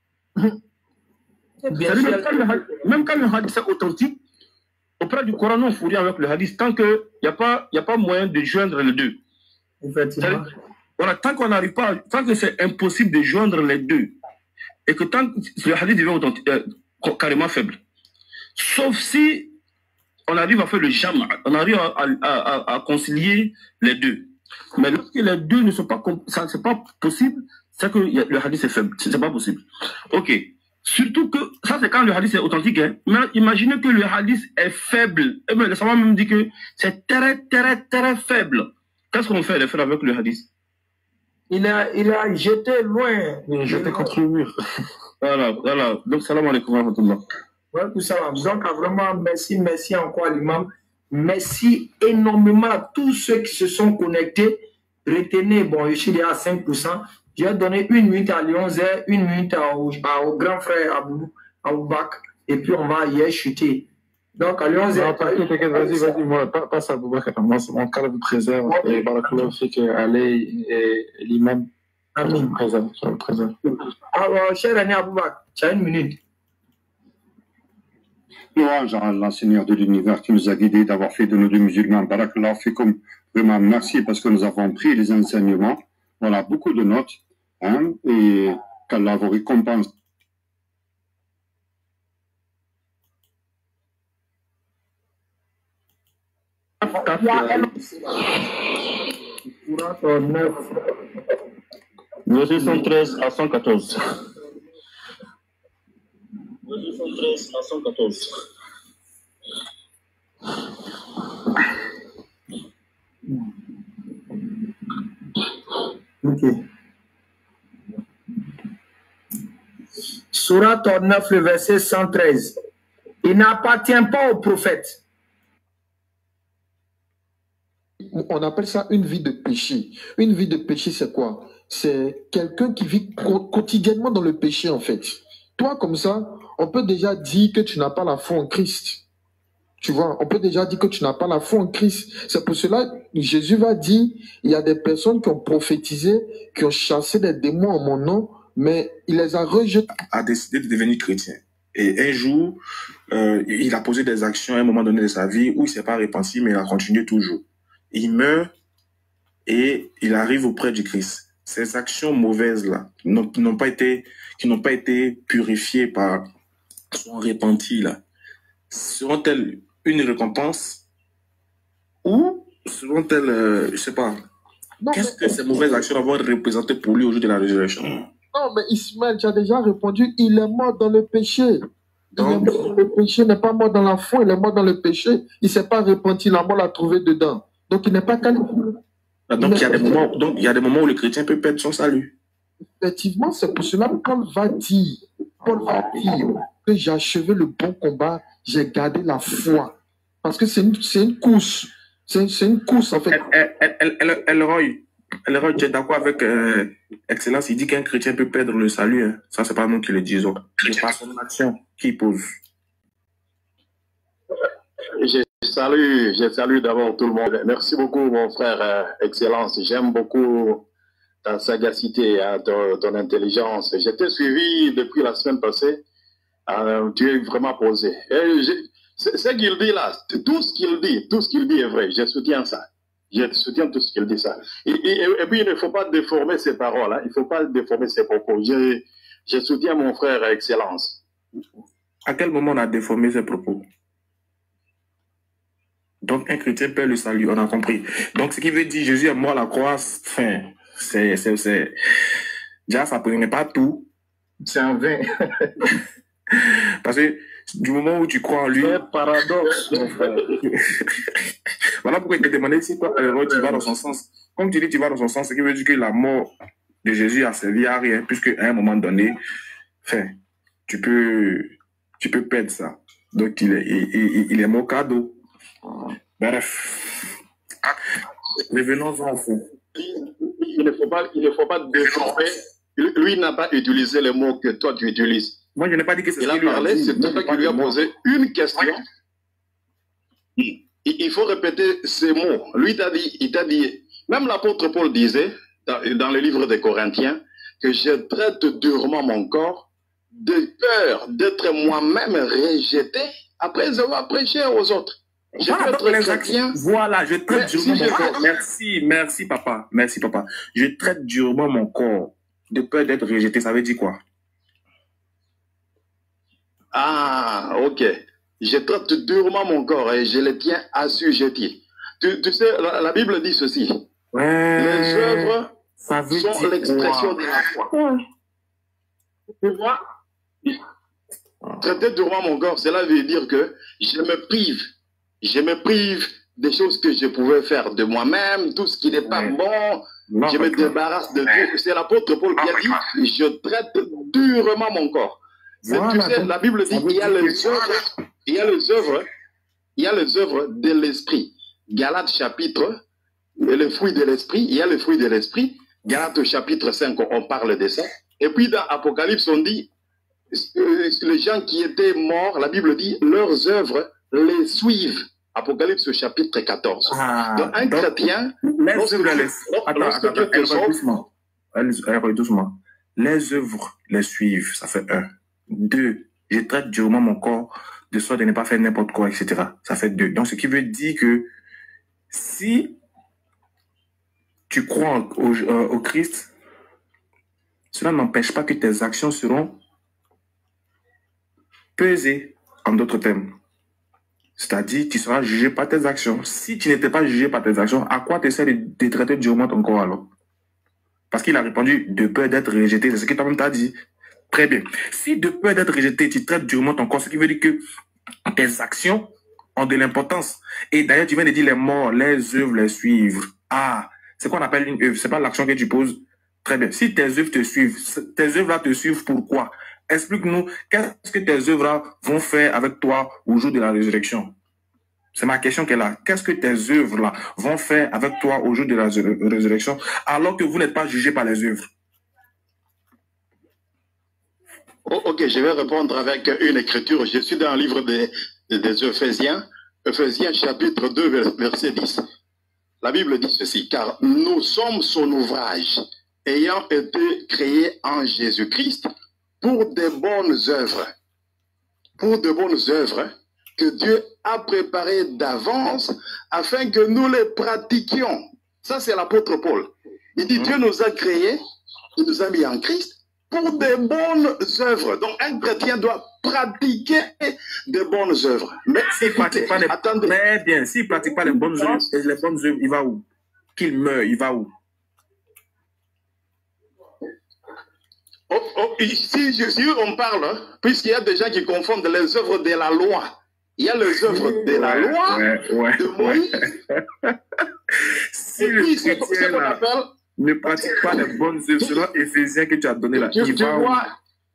Speaker 4: Bien sûr, même, quand le, même quand le hadith est authentique, auprès du Coran, on fourrit avec le hadith tant qu'il n'y a, a pas moyen de joindre les deux.
Speaker 1: Effectivement.
Speaker 4: Voilà, tant qu'on n'arrive pas, tant que c'est impossible de joindre les deux, et que tant que le hadith devient authentique, euh, carrément faible, sauf si on arrive à faire le jam', on arrive à, à, à, à concilier les deux. Mais lorsque les deux ne sont pas, ça c'est pas possible, c'est que le hadith est faible, c'est pas possible. Ok. Surtout que, ça c'est quand le hadith est authentique, hein. Mais imaginez que le hadith est faible. Et bien, le savant même dit que c'est très, très, très faible. Qu'est-ce qu'on fait, les frères, avec le hadith?
Speaker 1: Il a, il a jeté loin.
Speaker 2: Il a jeté contre le mur.
Speaker 4: Voilà, voilà. Donc, salam alaikum wa rahmatullah.
Speaker 1: Ouais, tout ça. Donc, vraiment, merci, merci encore à l'imam. Merci énormément à tous ceux qui se sont connectés. Retenez, bon, je suis déjà à cinq pour cent. Je vais donner une minute à Lionzé, une minute au, au grand frère Abou, Aboubak, et puis on va y chuter. Donc, à Lionzé.
Speaker 2: Non, t'inquiète, t'inquiète, vas-y, vas-y, moi, passe à Aboubak, moi, c'est mon cas de préserve, et Barakallah, fait que Ali et l'imam,
Speaker 1: Amin.
Speaker 2: préserve, je le préserve.
Speaker 1: Alors, cher René Aboubak, tu as une minute.
Speaker 6: Louange à Allah, Seigneur de l'univers, qui nous a guidés d'avoir fait de nous deux musulmans. Barakallah, fait comme vraiment merci parce que nous avons pris les enseignements. Voilà, beaucoup de notes, hein, et qu'Allah vous récompense.
Speaker 4: Verset cent treize à cent quatorze.
Speaker 5: Verset cent treize à cent quatorze.
Speaker 1: Ok. Sourate neuf, le verset cent treize. Il n'appartient pas au prophète.
Speaker 7: On appelle ça une vie de péché. Une vie de péché, c'est quoi? C'est quelqu'un qui vit quotidiennement dans le péché, en fait. Toi, comme ça, on peut déjà dire que tu n'as pas la foi en Christ. Tu vois, on peut déjà dire que tu n'as pas la foi en Christ. C'est pour cela que Jésus va dire, il y a des personnes qui ont prophétisé, qui ont chassé des démons en mon nom, mais il les a rejetés.
Speaker 8: A décidé de devenir chrétien. Et un jour, euh, il a posé des actions à un moment donné de sa vie où il ne s'est pas repenti, mais il a continué toujours. Il meurt et il arrive auprès du Christ. Ces actions mauvaises-là, qui n'ont pas été, qui n'ont pas été purifiées par son repenti, là, seront-elles une récompense ou seront-elles, euh, je ne sais pas, qu'est-ce que ces mauvaises actions vont représenter pour lui au jour de la résurrection?
Speaker 7: Non, mais Ismaël, tu as déjà répondu, il est mort dans le péché. Donc, il est mort dans le péché, il n'est pas mort dans la foi, il est mort dans le péché. Il ne s'est pas repenti, la mort l'a trouvé dedans. Donc, il n'est pas qualifié.
Speaker 8: Donc, il y a des moments, donc, il y a des moments où le chrétien peut perdre son salut.
Speaker 7: Effectivement, c'est pour cela que Paul va dire, Paul va dire que j'ai achevé le bon combat, j'ai gardé la foi. Parce que c'est une, c'est une course. C'est une course, en fait.
Speaker 8: Elroy, Elroy, tu es d'accord avec euh, Excellence, il dit qu'un chrétien peut perdre le salut. Hein. Ça, c'est pas nous qui le disons. C'est pas son action qui pose.
Speaker 3: Je salue, je salue d'abord tout le monde. Merci beaucoup, mon frère euh, Excellence. J'aime beaucoup ta sagacité, hein, ton, ton intelligence. Je t'ai suivi depuis la semaine passée. Euh, tu es vraiment posé. C'est ce qu'il dit là, tout ce qu'il dit, tout ce qu'il dit est vrai. Je soutiens ça. Je soutiens tout ce qu'il dit ça. Et, et, et puis, il ne faut pas déformer ses paroles. Hein. Il ne faut pas déformer ses propos. Je, je soutiens mon frère Excellence.
Speaker 8: À quel moment on a déformé ses propos? Donc, un chrétien perd le salut, on a compris. Donc, ce qui veut dire Jésus est mort à la croix, fin, c'est, c'est, c'est, déjà, ça ne pas tout.
Speaker 1: C'est un vain.
Speaker 8: Parce que du moment où tu crois en lui.
Speaker 4: C'est un paradoxe, mon frère.
Speaker 8: Voilà pourquoi il te demandait si toi, alors, tu vas dans son sens. Comme tu dis, tu vas dans son sens, ce qui veut dire que la mort de Jésus a servi à rien, puisque à un moment donné, fin, tu peux, tu peux perdre ça. Donc, il est, il, il, il est mort cadeau. Bref. Revenons-en au fond.
Speaker 3: Il ne faut pas, il ne faut pas déformer. Lui n'a pas utilisé les mots que toi tu utilises.
Speaker 8: Moi, je n'ai pas dit que c'est
Speaker 3: il a parlé, c'est toi qui lui a posé une question. Il, il faut répéter ces mots. Lui, t'a dit, il t'a dit, même l'apôtre Paul disait, dans, dans le livre des Corinthiens, que je traite durement mon corps de peur d'être moi-même rejeté après avoir prêché aux autres. Je
Speaker 8: voilà,
Speaker 3: traite les chrétien.
Speaker 8: Voilà, je traite durement
Speaker 3: si
Speaker 8: mon corps.
Speaker 3: Je...
Speaker 8: Merci, merci papa, merci papa. Je traite durement mon corps de peur d'être rejeté. Ça veut dire quoi?
Speaker 3: Ah, ok. Je traite durement mon corps et je le tiens assujetti. Tu, tu sais, la, la Bible dit ceci.
Speaker 8: Ouais,
Speaker 3: les œuvres
Speaker 8: ça veut
Speaker 3: sont l'expression de la foi. Ouais. Tu vois? Traiter durement mon corps, cela veut dire que je me prive. Je me prive des choses que je pouvais faire de moi-même, tout ce qui n'est pas ouais. bon. Non, je me débarrasse de Dieu. C'est l'apôtre Paul qui a dit, je traite durement mon corps. Voilà, tu sais, la Bible dit qu'il y a les œuvres, il y a les œuvres, il y a les œuvres de l'esprit. Galates chapitre, le fruit de l'esprit, il y a le fruit de l'esprit, Galates au chapitre cinq, on parle de ça. Et puis dans Apocalypse, on dit, euh, les gens qui étaient morts, la Bible dit, leurs œuvres les suivent. Apocalypse au chapitre quatorze.
Speaker 8: Ah,
Speaker 3: donc un donc, chrétien...
Speaker 8: Les œuvres, les... Attends, attends, attends, elle
Speaker 3: sauve...
Speaker 8: doucement. Elle, elle, doucement. Les œuvres les suivent, ça fait un. Deux, je traite durement mon corps de sorte de ne pas faire n'importe quoi, et cetera. Ça fait deux. Donc, ce qui veut dire que si tu crois au, au, au Christ, cela n'empêche pas que tes actions seront pesées, en d'autres termes. C'est-à-dire, tu seras jugé par tes actions. Si tu n'étais pas jugé par tes actions, à quoi tu essaies de, de traiter durement ton corps alors? Parce qu'il a répondu de peur d'être rejeté. C'est ce que toi-même t'as dit. Très bien. Si de peur d'être rejeté, tu traites durement ton corps, ce qui veut dire que tes actions ont de l'importance. Et d'ailleurs, tu viens de dire les morts, les œuvres les suivent. Ah, c'est quoi on appelle une œuvre? C'est pas l'action que tu poses. Très bien. Si tes œuvres te suivent, tes œuvres-là te suivent pourquoi? Explique-nous, qu'est-ce que tes œuvres-là vont faire avec toi au jour de la résurrection? C'est ma question qui est là. Qu'est-ce que tes œuvres-là vont faire avec toi au jour de la résurrection, alors que vous n'êtes pas jugé par les œuvres?
Speaker 3: Oh, ok, je vais répondre avec une écriture. Je suis dans le livre des, des Ephésiens, Ephésiens chapitre deux, verset dix. La Bible dit ceci, car nous sommes son ouvrage, ayant été créés en Jésus-Christ pour de bonnes œuvres. Pour de bonnes œuvres que Dieu a préparées d'avance afin que nous les pratiquions. Ça, c'est l'apôtre Paul. Il dit, mmh. Dieu nous a créés, il nous a mis en Christ pour de bonnes œuvres. Donc, un chrétien doit pratiquer de bonnes œuvres.
Speaker 8: Mais s'il ne pratique pas les bonnes œuvres, bien, s'il pratique pas les bonnes œuvres, les bonnes œuvres, il va où? Qu'il meurt, il va où?
Speaker 3: Oh, oh, si, si on parle, puisqu'il y a des gens qui confondent les œuvres de la loi, il y a les œuvres de la
Speaker 8: ouais,
Speaker 3: loi,
Speaker 8: ouais, ouais,
Speaker 3: de Moïse.
Speaker 8: Ouais. Si
Speaker 3: et
Speaker 8: le
Speaker 3: puis,
Speaker 8: chrétien là, appelle, ne pratique pas les bonnes œuvres selon Éphésiens que tu as donné là,
Speaker 3: tu,
Speaker 8: il
Speaker 3: tu
Speaker 8: va
Speaker 3: vois,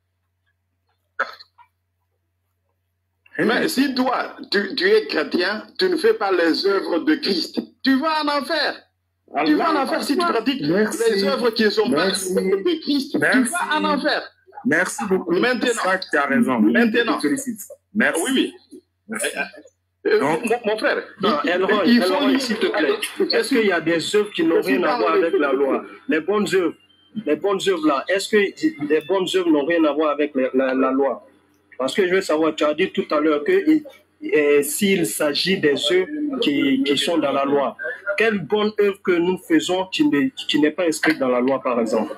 Speaker 8: où?
Speaker 3: Mais si toi, tu, tu es chrétien, tu ne fais pas les œuvres de Christ, tu vas en enfer. Allah, tu vas en enfer si tu pratiques merci. Les œuvres qui ne sont merci. Pas les œuvres de Christ. Merci. Tu vas en enfer.
Speaker 8: Merci beaucoup.
Speaker 3: Maintenant,
Speaker 8: ça, tu as raison.
Speaker 3: Maintenant,
Speaker 8: je te félicite. Merci.
Speaker 3: Oui, oui.
Speaker 8: Merci.
Speaker 3: Euh, mon, mon frère,
Speaker 4: non, il, Elroy, il faut, Elroy, s'il te plaît, est-ce qu'il y a des œuvres qui n'ont rien à voir avec la loi? Les bonnes œuvres, les bonnes œuvres là, est-ce que les bonnes œuvres n'ont rien à voir avec la, la, la loi? Parce que je veux savoir, tu as dit tout à l'heure que et, s'il s'agit des œuvres qui, qui sont dans la loi, quelle bonne œuvre que nous faisons qui n'est qui n'est pas inscrite dans la loi, par exemple?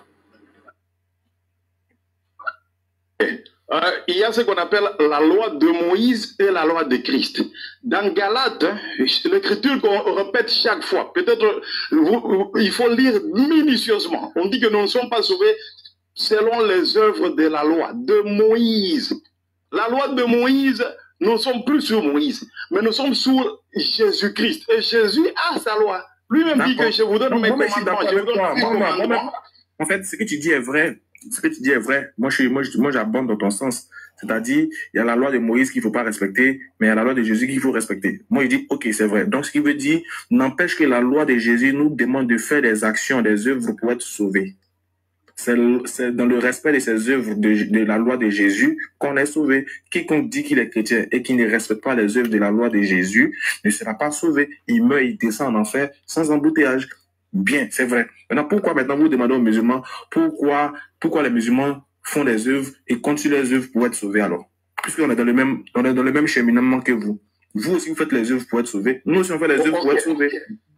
Speaker 3: Euh, il y a ce qu'on appelle la loi de Moïse et la loi de Christ. Dans Galates, l'écriture qu'on répète chaque fois, peut-être il faut lire minutieusement. On dit que nous ne sommes pas sauvés selon les œuvres de la loi de Moïse. La loi de Moïse, nous ne sommes plus sur Moïse, mais nous sommes sur Jésus-Christ. Et Jésus a sa loi. Lui-même dit que je vous donne mes commandements. Je vous donne mes commandements.
Speaker 8: En fait, ce que tu dis est vrai. Ce que tu dis est vrai. Moi, je, moi, je, moi, j'abonde dans ton sens. C'est-à-dire, il y a la loi de Moïse qu'il ne faut pas respecter, mais il y a la loi de Jésus qu'il faut respecter. Moi, je dis, ok, c'est vrai. Donc, ce qui veut dire, n'empêche que la loi de Jésus nous demande de faire des actions, des œuvres pour être sauvés. C'est dans le respect de ces œuvres de, de la loi de Jésus qu'on est sauvé. Quiconque dit qu'il est chrétien et qui ne respecte pas les œuvres de la loi de Jésus ne sera pas sauvé. Il meurt, il descend en enfer sans embouteillage. Bien, c'est vrai. Maintenant, pourquoi maintenant vous demandez aux musulmans pourquoi, pourquoi les musulmans font des œuvres et continuent les œuvres pour être sauvés alors? Puisqu'on est dans le même, on est dans le même cheminement que vous. Vous aussi, vous faites les œuvres pour être sauvés. Nous aussi, on fait les œuvres pour être sauvés.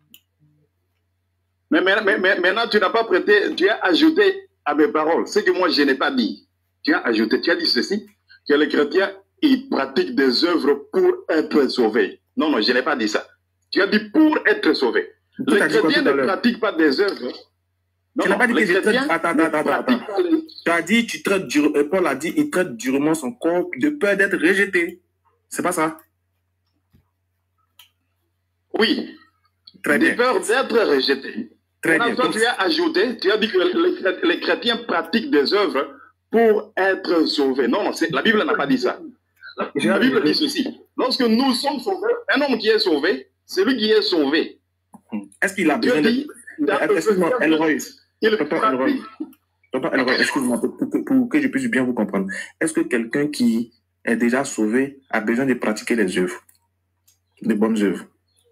Speaker 3: Mais, mais, mais, mais maintenant, tu n'as pas prêté, tu as ajouté à mes paroles ce que moi je n'ai pas dit. Tu as ajouté, tu as dit ceci, que les chrétiens, ils pratiquent des œuvres pour être sauvés. Non, non, je n'ai pas dit ça. Tu as dit pour être sauvés. Les chrétiens ne pratiquent pas des œuvres.
Speaker 8: Tu n'as pas dit que je traite... Attends, attends, attends, attends. Tu as dit, tu traites dur... Paul a dit, il traite durement son corps de peur d'être rejeté. C'est pas ça?
Speaker 3: Oui.
Speaker 8: Très bien.
Speaker 3: De peur d'être rejeté.
Speaker 8: Très
Speaker 3: bien. Toi, tu as ajouté, tu as dit que les, les chrétiens pratiquent des œuvres pour être sauvés. Non, non, la Bible n'a pas dit ça. La, la Bible dit ceci. Lorsque nous sommes sauvés, un homme qui est sauvé, c'est lui qui est sauvé.
Speaker 8: Est-ce qu'il a besoin de... Excuse-moi, Elroy.
Speaker 3: Il
Speaker 8: Papa Elroy,
Speaker 3: pratique.
Speaker 8: Papa Elroy, excuse-moi, pour, pour- pour que je puisse bien vous comprendre. Est-ce que quelqu'un qui est déjà sauvé a besoin de pratiquer les œuvres, les bonnes œuvres?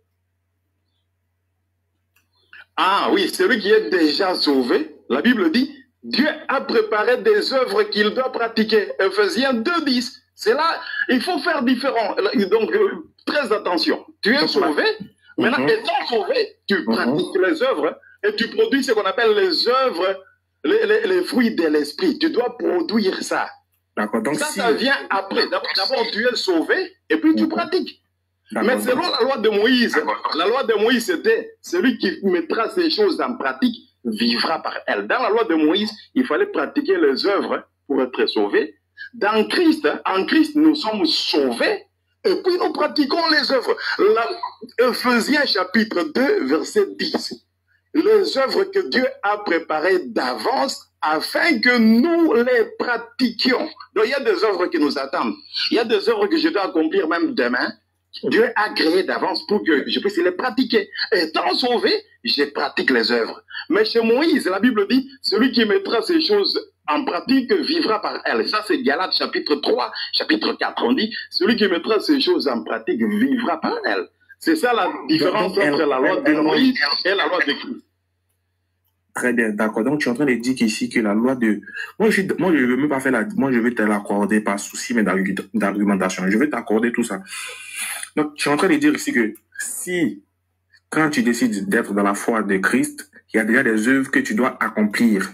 Speaker 3: Ah oui, celui qui est déjà sauvé, la Bible dit, Dieu a préparé des œuvres qu'il doit pratiquer. Ephésiens deux dix. C'est là, il faut faire différent. Donc, euh, très attention. Tu es sauvé, maintenant,
Speaker 8: Mhm.
Speaker 3: étant sauvé, tu
Speaker 8: Mhm.
Speaker 3: pratiques les œuvres et tu produis ce qu'on appelle les œuvres, les, les- les fruits de l'esprit. Tu dois produire ça.
Speaker 8: D'accord, donc
Speaker 3: Ça,
Speaker 8: si...
Speaker 3: ça vient après. D'abord, d'abord, tu es sauvé et puis tu
Speaker 8: Mhm.
Speaker 3: pratiques.
Speaker 8: D'accord,
Speaker 3: Mais selon
Speaker 8: donc-
Speaker 3: la loi de Moïse, la loi de Moïse, c'était celui qui mettra ces choses en pratique vivra par elles. Dans la loi de Moïse, il fallait pratiquer les œuvres pour être sauvé. Dans Christ, en Christ, nous sommes sauvés et puis nous pratiquons les œuvres. La, Ephésiens chapitre deux, verset dix. Les œuvres que Dieu a préparées d'avance afin que nous les pratiquions. Donc il y a des œuvres qui nous attendent. Il y a des œuvres que je dois accomplir même demain. Dieu a créé d'avance pour que je puisse les pratiquer. Étant sauvé, je pratique les œuvres. Mais chez Moïse, la Bible dit, celui qui mettra ces choses en pratique vivra par elles. Ça, c'est Galates chapitre trois, chapitre quatre. On dit, celui qui mettra ces choses en pratique vivra par elles. C'est ça la différence
Speaker 8: Donc, elle-
Speaker 3: entre la loi de
Speaker 8: elle- elle-
Speaker 3: Moïse et la loi de Christ.
Speaker 8: Très bien, d'accord. Donc, tu es en train de dire qu'ici, que la loi de... Moi, je ne veux même pas faire la... Moi, je vais te l'accorder par souci, mais d'argu- d'argumentation. Je vais t'accorder tout ça. Donc, tu es en train de dire ici que si, quand tu décides d'être dans la foi de Christ, il y a déjà des œuvres que tu dois accomplir.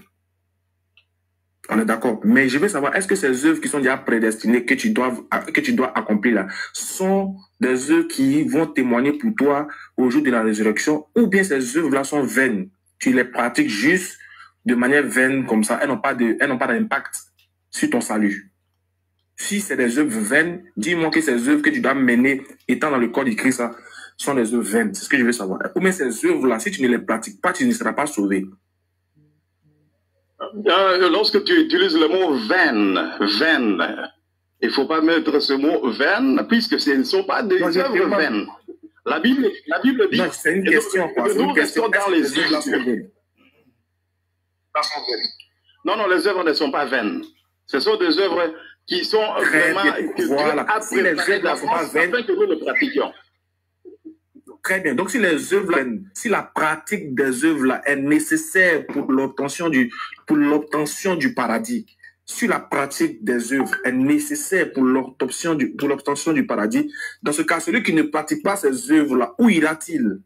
Speaker 8: On est d'accord. Mais je veux savoir, est-ce que ces œuvres qui sont déjà prédestinées, que tu dois, que tu dois accomplir là, sont des œuvres qui vont témoigner pour toi au jour de la résurrection, ou bien ces œuvres-là sont vaines? Tu les pratiques juste de manière vaine comme ça, elles n'ont pas de, elles n'ont pas d'impact sur ton salut. Si c'est des œuvres vaines, dis-moi que ces œuvres que tu dois mener, étant dans le corps du Christ, là, sont des œuvres vaines. C'est ce que je veux savoir. Ou bien ces œuvres-là, si tu ne les pratiques pas, tu ne seras pas sauvé.
Speaker 3: Euh, lorsque tu utilises le mot vaine, vaine, il ne faut pas mettre ce mot vaine, puisque ce ne sont pas des
Speaker 8: Non, je-
Speaker 3: œuvres
Speaker 8: je-
Speaker 3: vaines. La Bible, la Bible dit,
Speaker 8: Non, c'est une
Speaker 3: et
Speaker 8: question,
Speaker 3: nous-
Speaker 8: quoi.
Speaker 3: et
Speaker 8: C'est
Speaker 3: nous
Speaker 8: une question.
Speaker 3: restons dans
Speaker 8: Est-ce que
Speaker 3: les
Speaker 8: ces œuvres-là sont
Speaker 3: œuvres.
Speaker 8: vaines?
Speaker 3: Non, non, les œuvres ne sont pas vaines. Ce sont des œuvres qui sont
Speaker 8: Très
Speaker 3: vraiment,
Speaker 8: bien.
Speaker 3: que Dieu
Speaker 8: Voilà.
Speaker 3: a
Speaker 8: Si les
Speaker 3: préparées
Speaker 8: œuvres ne sont pas
Speaker 3: d'avance
Speaker 8: vaines,
Speaker 3: afin que nous les pratiquions.
Speaker 8: très bien. Donc, si les œuvres, si la pratique des œuvres là est nécessaire pour l'obtention du, pour l'obtention du paradis, si la pratique des œuvres est nécessaire pour l'obtention du, pour l'obtention du paradis, dans ce cas, celui qui ne pratique pas ces œuvres là, où ira-t-il?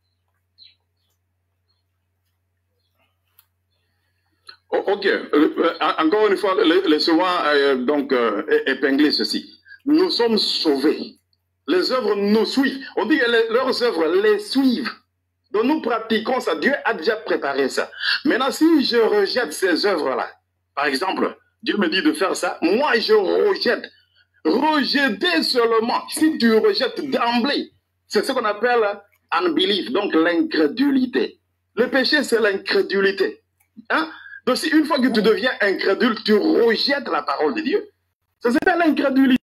Speaker 3: Oh, ok. Euh, euh, encore une fois, laissez-moi euh, donc euh, é- épingler ceci. Nous sommes sauvés. Les œuvres nous suivent. On dit que les- leurs œuvres les suivent. Donc nous pratiquons ça. Dieu a déjà préparé ça. Maintenant, si je rejette ces œuvres-là, par exemple, Dieu me dit de faire ça, moi je rejette. Rejeter seulement. Si tu rejettes d'emblée, c'est ce qu'on appelle unbelief, donc l'incrédulité. Le péché, c'est l'incrédulité. Hein? Donc, si une fois que tu deviens incrédule, tu rejettes la parole de Dieu. Ça s'appelle l'incrédulité.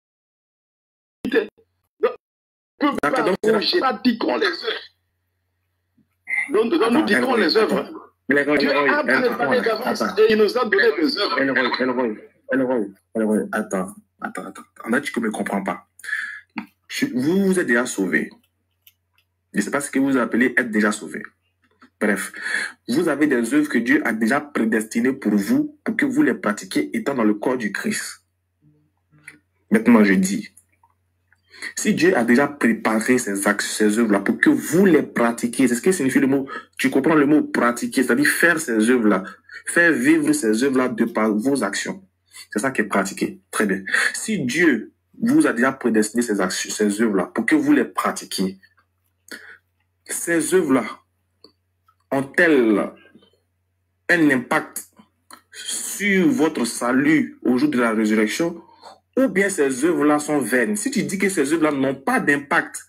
Speaker 3: Donc, tu peux
Speaker 8: D'accord,
Speaker 3: pas
Speaker 8: donc, c'est la-
Speaker 3: rejeter, pratiquons les œuvres. Donc, donc, nous
Speaker 8: Attends,
Speaker 3: pratiquons
Speaker 8: Elroy,
Speaker 3: les œuvres.
Speaker 8: Elroy,
Speaker 3: Dieu
Speaker 8: Elroy,
Speaker 3: a
Speaker 8: Elroy,
Speaker 3: préparé d'avance
Speaker 8: attends.
Speaker 3: et il nous a donné des œuvres.
Speaker 8: Elroy, Elroy, Elroy, Elroy, attends, attends, attends. Là, tu ne me comprends pas. Je- vous, vous êtes déjà sauvé. Je ne sais pas ce que vous appelez être déjà sauvé. Bref, vous avez des œuvres que Dieu a déjà prédestinées pour vous, pour que vous les pratiquiez étant dans le corps du Christ. Maintenant, je dis, si Dieu a déjà préparé ces actes, ces œuvres-là, pour que vous les pratiquiez, c'est ce que signifie le mot, tu comprends le mot pratiquer, c'est-à-dire faire ces œuvres-là, faire vivre ces œuvres-là de par vos actions. C'est ça qui est pratiquer. Très bien. Si Dieu vous a déjà prédestiné ces actions, ces œuvres-là, pour que vous les pratiquiez, ces œuvres-là ont-elles un impact sur votre salut au jour de la résurrection, ou bien ces œuvres-là sont vaines? Si tu dis que ces œuvres-là n'ont pas d'impact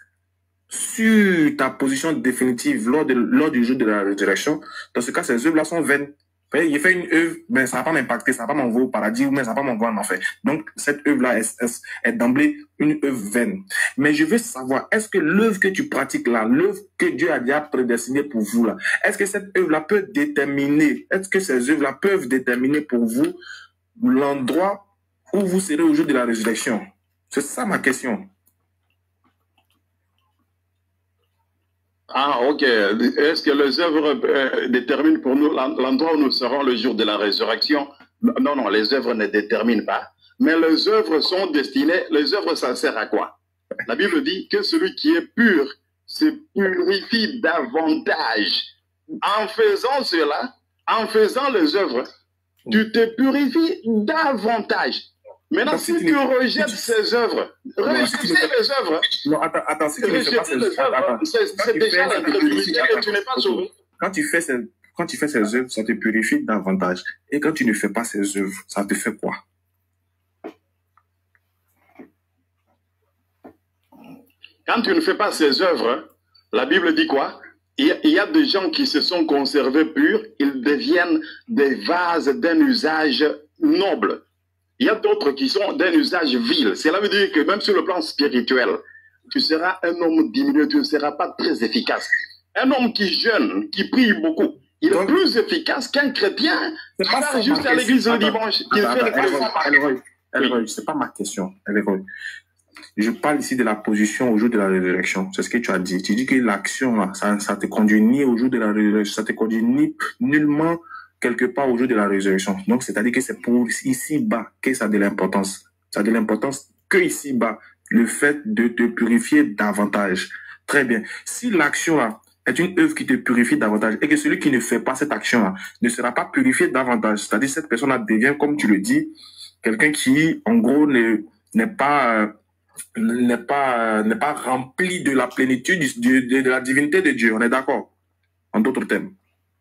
Speaker 8: sur ta position définitive lors, de, lors du jour de la résurrection, dans ce cas, ces œuvres-là sont vaines. Il fait une œuvre, mais ça va pas m'impacter, ça va pas m'envoyer au paradis, mais ça va pas m'envoyer en enfer. Donc, cette œuvre-là est, est, est d'emblée une œuvre vaine. Mais je veux savoir, est-ce que l'œuvre que tu pratiques là, l'œuvre que Dieu a déjà prédestinée pour vous là, est-ce que cette œuvre-là peut déterminer, est-ce que ces œuvres-là peuvent déterminer pour vous l'endroit où vous serez au jour de la résurrection? C'est ça ma question.
Speaker 3: Ah, ok. Est-ce que les œuvres euh, déterminent pour nous l'endroit où nous serons le jour de la résurrection? Non, non, les œuvres ne déterminent pas. Mais les œuvres sont destinées, les œuvres, ça sert à quoi? La Bible dit que celui qui est pur se purifie davantage. En faisant cela, en faisant les œuvres, tu te purifies davantage. Maintenant, si tu rejettes ces œuvres, rejeter les œuvres,
Speaker 8: non, attends, attends, si tu ne fais pas ces œuvres,
Speaker 3: c'est déjà la crédulité et tu n'es pas sauvé.
Speaker 8: Quand tu fais ces, quand tu fais ces œuvres, ça te purifie davantage. Et quand tu ne fais pas ces œuvres, ça te fait quoi?
Speaker 3: Quand tu ne fais pas ces œuvres, la Bible dit quoi? Il y, a, il y a des gens qui se sont conservés purs, ils deviennent des vases d'un usage noble. Il y a d'autres qui sont d'un usage vil. Cela veut dire que même sur le plan spirituel, tu seras un homme diminué, tu ne seras pas très efficace. Un homme qui jeûne, qui prie beaucoup, il est donc plus efficace qu'un chrétien qui va juste à l'église le dimanche.
Speaker 8: Elroy, c'est pas ma question. Elroy. Je parle ici de la position au jour de la résurrection. C'est ce que tu as dit. Tu dis que l'action, là, ça, ça te conduit ni au jour de la résurrection, ça te conduit ni nullement quelque part au jour de la résurrection. Donc, c'est-à-dire que c'est pour ici-bas que ça a de l'importance. Ça a de l'importance que ici-bas, le fait de te purifier davantage. Très bien. Si l'action-là est une œuvre qui te purifie davantage et que celui qui ne fait pas cette action-là ne sera pas purifié davantage, c'est-à-dire que cette personne-là devient, comme tu le dis, quelqu'un qui, en gros, n'est pas... Euh, n'est pas, n'est pas rempli de la plénitude de, de, de la divinité de Dieu. On est d'accord? En d'autres termes.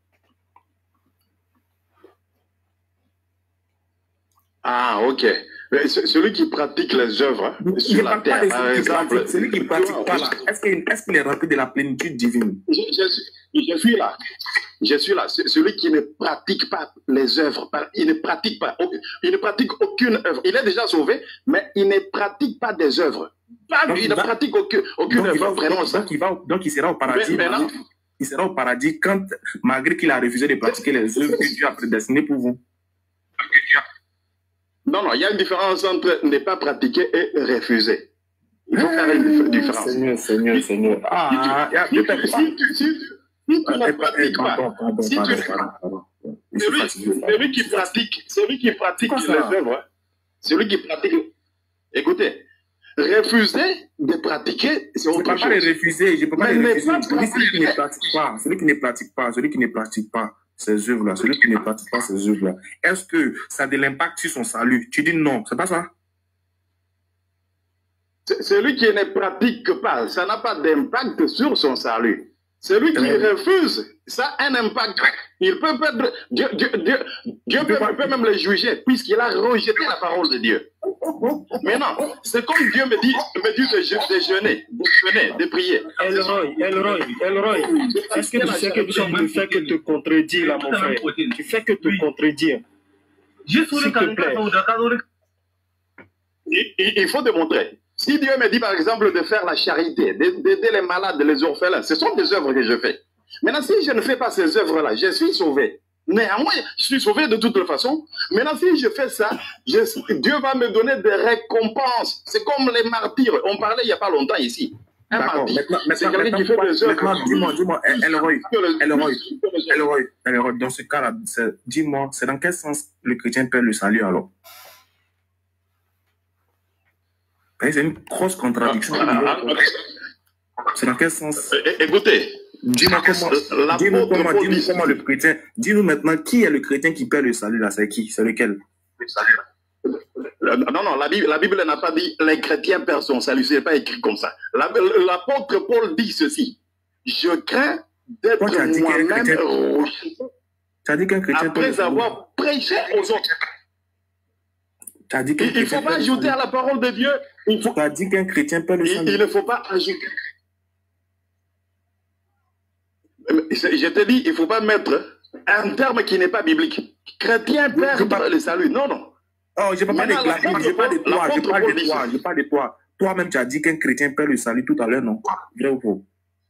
Speaker 3: Ah, ok. Mais celui qui pratique les œuvres hein, sur la terre, par exemple...
Speaker 8: Celui qui ne pratique pas là, est-ce qu'il est, qu'il est rempli de la plénitude divine?
Speaker 3: je, je, suis, je suis là. Je suis là. Celui qui ne pratique pas les œuvres, il ne pratique pas, il ne pratique aucune œuvre. Il est déjà sauvé, mais il ne pratique pas des œuvres. Pas, donc il, il ne va, pratique aucune, aucune œuvre.
Speaker 8: Va, donc, ça. Donc, il va, donc il sera au paradis. Mais, mais il sera au paradis quand, malgré qu'il a refusé de pratiquer les œuvres que Dieu a prédestinées pour vous.
Speaker 3: Non, non, il y a une différence entre ne pas pratiquer et refuser. Il faut faire une différence.
Speaker 8: Seigneur, Seigneur, Seigneur. Ah,
Speaker 3: si tu ne pratiques pas, si tu celui qui pratique, celui qui pratique les œuvres, celui qui pratique, écoutez, refuser de pratiquer, c'est autre chose.
Speaker 8: Je ne peux pas les refuser, je ne peux pas les refuser. Celui qui ne pratique pas, celui qui ne pratique pas, celui qui ne pratique pas ces œuvres-là, celui qui ne pratique pas ces œuvres-là, est-ce que ça a de l'impact sur son salut? Tu dis non, c'est pas ça?
Speaker 3: Celui qui ne pratique pas, ça n'a pas d'impact sur son salut. Celui qui refuse, ça a un impact. Il peut perdre, Dieu, Dieu, Dieu, Dieu peut, peut même le juger puisqu'il a rejeté la parole de Dieu. Mais non, c'est comme Dieu me dit, me dit de, de jeûner, de jeûner, de prier.
Speaker 4: Elroy, Elroy, Elroy, est-ce que tu sais que tu ne fais que te contredire là, mon frère? Tu fais que te contredire. S'il te plaît.
Speaker 3: Il, il faut démontrer. Si Dieu me dit, par exemple, de faire la charité, d'aider les malades, les orphelins, ce sont des œuvres que je fais. Maintenant, si je ne fais pas ces œuvres-là, je suis sauvé. Néanmoins, je suis sauvé de toute façon. Maintenant, si je fais ça, je, Dieu va me donner des récompenses. C'est comme les martyrs. On parlait il n'y a pas longtemps ici. Un martyr, c'est quelqu'un qui fait des œuvres.
Speaker 8: Dis-moi, dis-moi, Elroy, Elroy, Elroy, Elroy, dans ce cas-là, dis-moi, c'est dans quel sens le chrétien perd le salut alors? C'est une grosse contradiction. C'est dans quel sens?
Speaker 3: Écoutez,
Speaker 8: dis-moi comment, dis-nous comment, dis-nous comment le chrétien, dis-nous maintenant qui est le chrétien qui perd le salut là, c'est qui? C'est lequel?
Speaker 3: Non, non, la Bible, la Bible n'a pas dit les chrétiens perdent son salut, c'est pas écrit comme ça. L'apôtre Paul dit ceci: je crains d'être moi-même rejeté après avoir prêché aux autres.
Speaker 8: Dit
Speaker 3: il ne faut pas ajouter à la parole de Dieu. Il faut...
Speaker 8: Tu as dit qu'un chrétien peut le
Speaker 3: il, il ne faut pas ajouter. Je te dis, il ne faut pas mettre un terme qui n'est pas biblique. Chrétien perdre le salut. Non, non.
Speaker 8: Oh, je ne parle pas de je parle de toi, je parle de toi, je
Speaker 3: dit
Speaker 8: parle de toi. Toi-même, tu as dit qu'un chrétien perd le salut tout à l'heure, non? Vrai ou faux?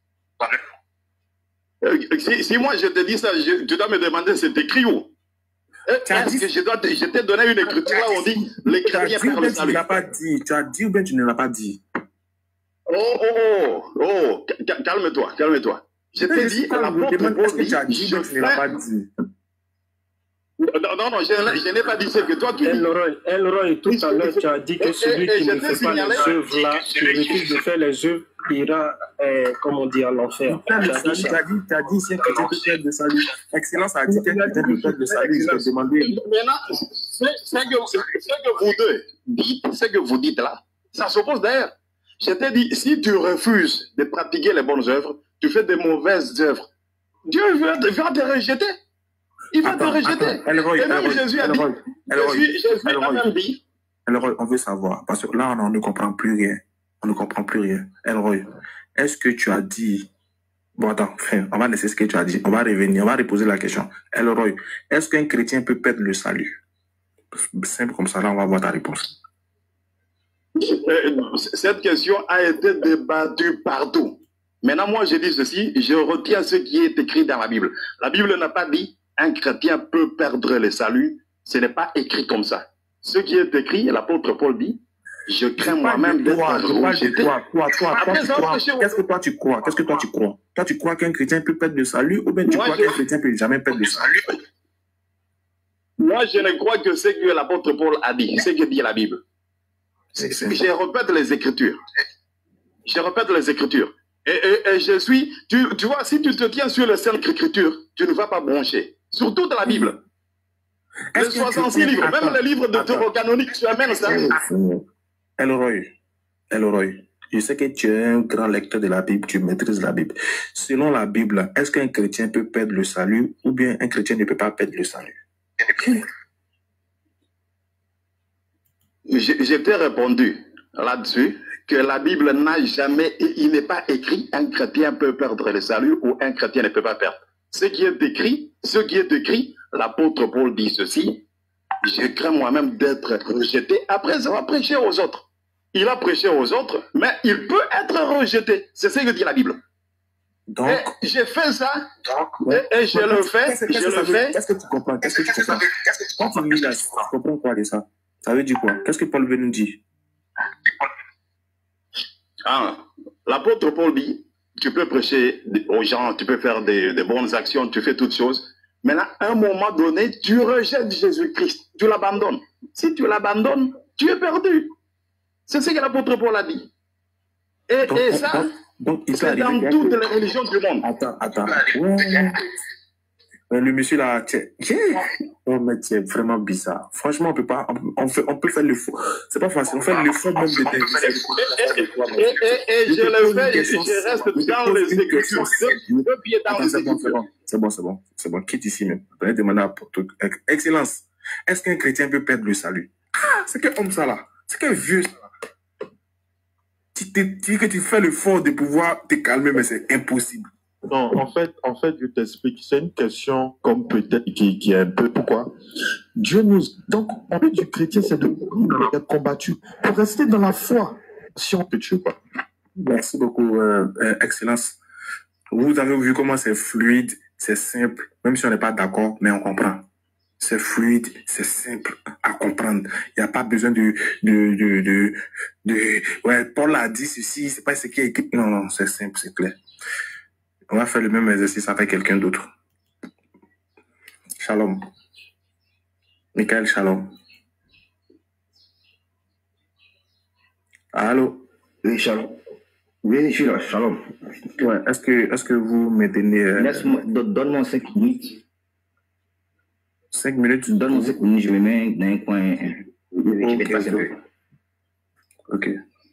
Speaker 3: Euh, si, si moi je te dis ça, je, tu dois me demander c'est écrit où? Est-ce que je, dois te, je t'ai donné une écriture là où on dit les chrétiens perdent le salut?
Speaker 8: Tu l'as pas dit. Tu as dit ou bien tu ne l'as pas dit?
Speaker 3: Oh, oh, oh, oh, calme-toi, calme-toi. Je t'ai dit, l'apôtre Paul dit,
Speaker 8: tu as dit ou tu ne l'as pas dit?
Speaker 3: Non, non, non, je, je n'ai pas dit ce que toi tu dis.
Speaker 5: Elroy, Elroy, tout à l'heure, tu as dit que celui qui ne fait pas les œuvres là, qui refuse de faire les œuvres, ira, euh, comme on dit, à l'enfer. Tu as dit,
Speaker 8: tu as dit, tu as dit, c'est que tu peux perdre le salut. Excellence a dit que tu peux perdre le salut. Je t'ai demandé.
Speaker 3: Maintenant, ce que vous deux dites, ce que vous dites là, ça s'oppose d'ailleurs. Je t'ai dit, si tu refuses de pratiquer les bonnes œuvres, tu fais des mauvaises œuvres, Dieu va te rejeter. Il va
Speaker 8: attends,
Speaker 3: te rejeter.
Speaker 8: Attends, Elroy,
Speaker 3: et même
Speaker 8: Elroy,
Speaker 3: Jésus a dit,
Speaker 8: Elroy, Elroy,
Speaker 3: Jésus, Jésus
Speaker 8: Elroy,
Speaker 3: a même dit.
Speaker 8: Elroy, on veut savoir, parce que là, on ne comprend plus rien. On ne comprend plus rien. Elroy, est-ce que tu as dit... Bon, attends, frère, on va laisser ce que tu as dit. On va revenir, on va reposer la question. Elroy, est-ce qu'un chrétien peut perdre le salut? Simple comme ça, là, on va voir ta réponse.
Speaker 3: Cette question a été débattue partout. Maintenant, moi, je dis ceci, je retiens ce qui est écrit dans la Bible. La Bible n'a pas dit un chrétien peut perdre le salut. Ce n'est pas écrit comme ça. Ce qui est écrit, l'apôtre Paul dit, je crains moi-même d'être rejeté.
Speaker 8: Toi, toi, toi, toi, tu crois. Qu'est-ce que toi tu crois? Qu'est-ce que toi tu crois? Toi, tu crois qu'un chrétien peut perdre le salut ou bien tu
Speaker 3: moi,
Speaker 8: crois
Speaker 3: je...
Speaker 8: qu'un chrétien peut jamais perdre le salut?
Speaker 3: Moi, je ne crois que ce que l'apôtre Paul a dit, ce que dit la Bible. Je répète les Écritures. Je répète les Écritures. Et, et, et je suis, tu, tu vois, si tu te tiens sur les Saintes Écritures, tu ne vas pas broncher. Surtout dans la Bible. Les soixante-six livres, attends, même les livres de thérocanonique, tu amènes ça.
Speaker 8: Elroy, Elroy, je sais que tu es un grand lecteur de la Bible, tu maîtrises la Bible. Selon la Bible, est-ce qu'un chrétien peut perdre le salut ou bien un chrétien ne peut pas perdre le salut?
Speaker 3: Je, je t'ai répondu là-dessus que la Bible n'a jamais, il n'est pas écrit un chrétien peut perdre le salut ou un chrétien ne peut pas perdre. Ce qui est écrit, ce qui est écrit, l'apôtre Paul dit ceci, je crains moi-même d'être rejeté après avoir prêché aux autres. Il a prêché aux autres, mais il peut être rejeté. C'est ce que dit la Bible. Donc, et j'ai fait ça, donc, ouais. et, et je le fais,
Speaker 8: qu'est-ce que,
Speaker 3: je le fais.
Speaker 8: Qu'est-ce que tu comprends? Qu'est-ce que tu comprends? Quand tu lis là, tu comprends quoi de ça? Ça veut dire quoi? Qu'est-ce que Paul veut nous dire?
Speaker 3: Ah, l'apôtre Paul dit, tu peux prêcher aux gens, tu peux faire des, des bonnes actions, tu fais toutes choses. Mais à un moment donné, tu rejettes Jésus-Christ, tu l'abandonnes. Si tu l'abandonnes, tu es perdu. C'est ce que l'apôtre Paul a dit. Et, donc, et ça, c'est dans toutes les religions du monde.
Speaker 8: Attends, attends. Ouais. Le monsieur là, c'est oh, mais c'est vraiment bizarre. Franchement, on peut pas, on, fait, on peut faire le faux. C'est pas facile. On fait le faux même de
Speaker 3: Et, et, et, et je le fais, je, je reste dans les écritures. Deux pieds dans les écritures.
Speaker 8: C'est bon, c'est bon, c'est bon. Quitte ici même. Je vais demander à Excellence. Est-ce qu'un chrétien peut perdre le salut? Ah, c'est quel homme ça là? C'est quel vieux ça là? Tu dis que tu fais le fort de pouvoir te calmer, mais c'est impossible.
Speaker 7: Non, en fait, en fait, je t'explique. C'est une question comme peut-être qui, qui est un peu pourquoi. Dieu nous, donc, en fait, du chrétien, c'est de d'être combattu pour rester dans la foi. Si on peut tuer quoi.
Speaker 8: Merci beaucoup, euh, euh, Excellence. Vous avez vu comment c'est fluide, c'est simple, même si on n'est pas d'accord, mais on comprend. C'est fluide, c'est simple à comprendre. Il n'y a pas besoin de, de, de, de, de, ouais, Paul a dit ceci, c'est pas ce qui est écrit. Non, non, c'est simple, c'est clair. On va faire le même exercice avec quelqu'un d'autre. Shalom. Michael, shalom. Allô?
Speaker 9: Oui, shalom. Oui, je suis là, shalom.
Speaker 8: Ouais, est-ce que, est-ce que vous me donnez... Euh...
Speaker 9: Laisse-moi, donne-moi cinq minutes.
Speaker 8: Cinq minutes?
Speaker 9: Donne-moi cinq minutes, je me mets dans un coin. Je vais te passer un peu.
Speaker 8: Ok.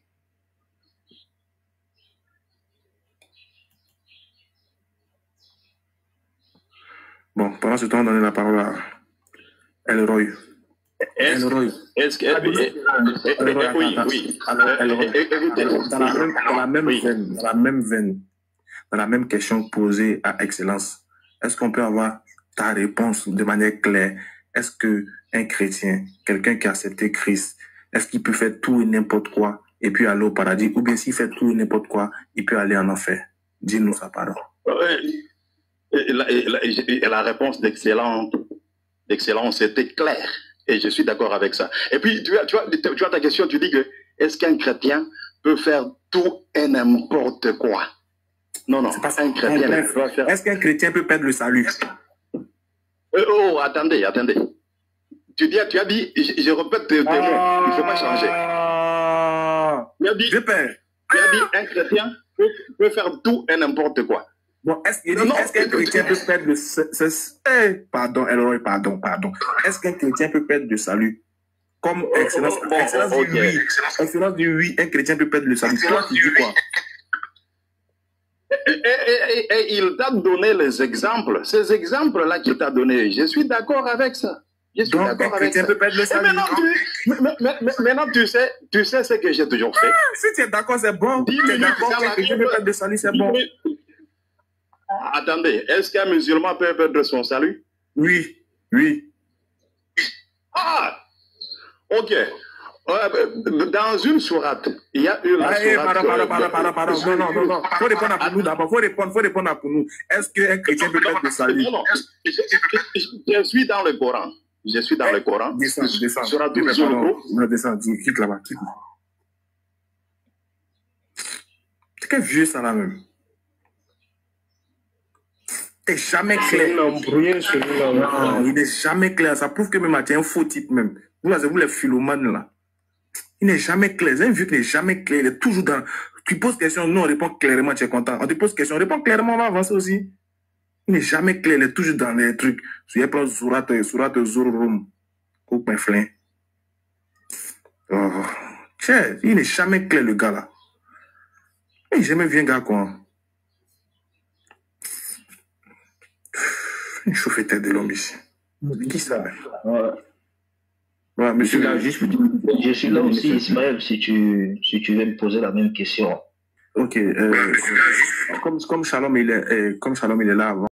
Speaker 8: Bon, pendant ce temps, on donne la parole à Elroy.
Speaker 3: Elroy. Est-ce que... Oui, oui.
Speaker 8: Dans la même, dans la même veine, dans la même veine, dans la même question posée à Excellence, est-ce qu'on peut avoir ta réponse de manière claire. Est-ce que un chrétien, quelqu'un qui a accepté Christ, est-ce qu'il peut faire tout et n'importe quoi et puis aller au paradis, ou bien s'il fait tout et n'importe quoi, il peut aller en enfer? Dis-nous sa parole.
Speaker 3: Et la, et la, et la réponse d'excellence, d'excellence était claire. Et je suis d'accord avec ça. Et puis, tu as, tu, as, tu as ta question, tu dis que est-ce qu'un chrétien peut faire tout et n'importe quoi? Non, non,
Speaker 8: pas
Speaker 3: un chrétien ne peut pas faire...
Speaker 8: Est-ce qu'un chrétien peut perdre le salut?
Speaker 3: euh, Oh, attendez, attendez. Tu, dis, tu as dit, je, je répète tes mots, ah, il ne faut pas changer. Tu as dit,
Speaker 8: je perds.
Speaker 3: Tu as dit un chrétien peut, peut faire tout et n'importe quoi.
Speaker 8: Bon, est-ce est qu'un chrétien peut perdre le... Ce, ce, eh, pardon, Elroy, pardon, pardon. Est-ce qu'un chrétien peut perdre le salut? Comme oh, Excellence, oh, oh, Excellence oh, dit okay. oui. Excellence dit oui, un chrétien peut perdre le salut. Toi, tu dis quoi?
Speaker 3: Et, et, et, et il t'a donné les exemples. Ces exemples-là qu'il t'a donnés, je suis d'accord avec ça. Je suis d'accord avec ça.
Speaker 8: Peut perdre le salut.
Speaker 3: Maintenant, tu, maintenant tu, sais, tu sais ce que j'ai toujours fait.
Speaker 8: Ah, si tu es d'accord, c'est bon. Si tu es d'accord, qu'un chrétien peut perdre le salut, c'est bon.
Speaker 3: Attendez, est-ce qu'un musulman peut perdre son salut?
Speaker 8: Oui, oui.
Speaker 3: Ah, ok. Dans une sourate, il y a une
Speaker 8: ah,
Speaker 3: sourate...
Speaker 8: Eh, pardon, pardon, pardon, pardon, pardon. Non, non, non, non. Il faut répondre à nous d'abord. Il faut répondre, faut répondre à nous. Est-ce qu'un chrétien peut perdre le salut? Non, non.
Speaker 3: Je, je, je suis dans le Coran. Je suis dans le Coran.
Speaker 8: Descends, descends.
Speaker 3: Sourate
Speaker 8: Non, descends, quitte là-bas. C'est quel vieux ça là même? Il n'est jamais clair. Non, il n'est jamais clair. Ça prouve que même tu es un faux type même. Vous, là, c'est vous les philomanes là. Il n'est jamais clair. C'est un vieux qui n'est jamais clair. Il est toujours dans... Tu poses question, nous on répond clairement, tu es content. On te pose question, on répond clairement, on va avancer aussi. Il n'est jamais clair. Il est toujours dans les trucs. Je vais prendre Surat, Surat Zurum. Coupe un flin. Oh. Tiens, il n'est jamais clair le gars là. Il n'est jamais bien gars quoi. Une chauffette de l'homme ici. Qui ça?
Speaker 9: Ouais.
Speaker 8: Ouais, monsieur.
Speaker 9: Là, juste, je suis là aussi, Ismaël, si tu, si tu veux me poser la même question.
Speaker 8: Ok. Euh, comme, comme Shalom, il est, euh, comme Shalom, il est là avant.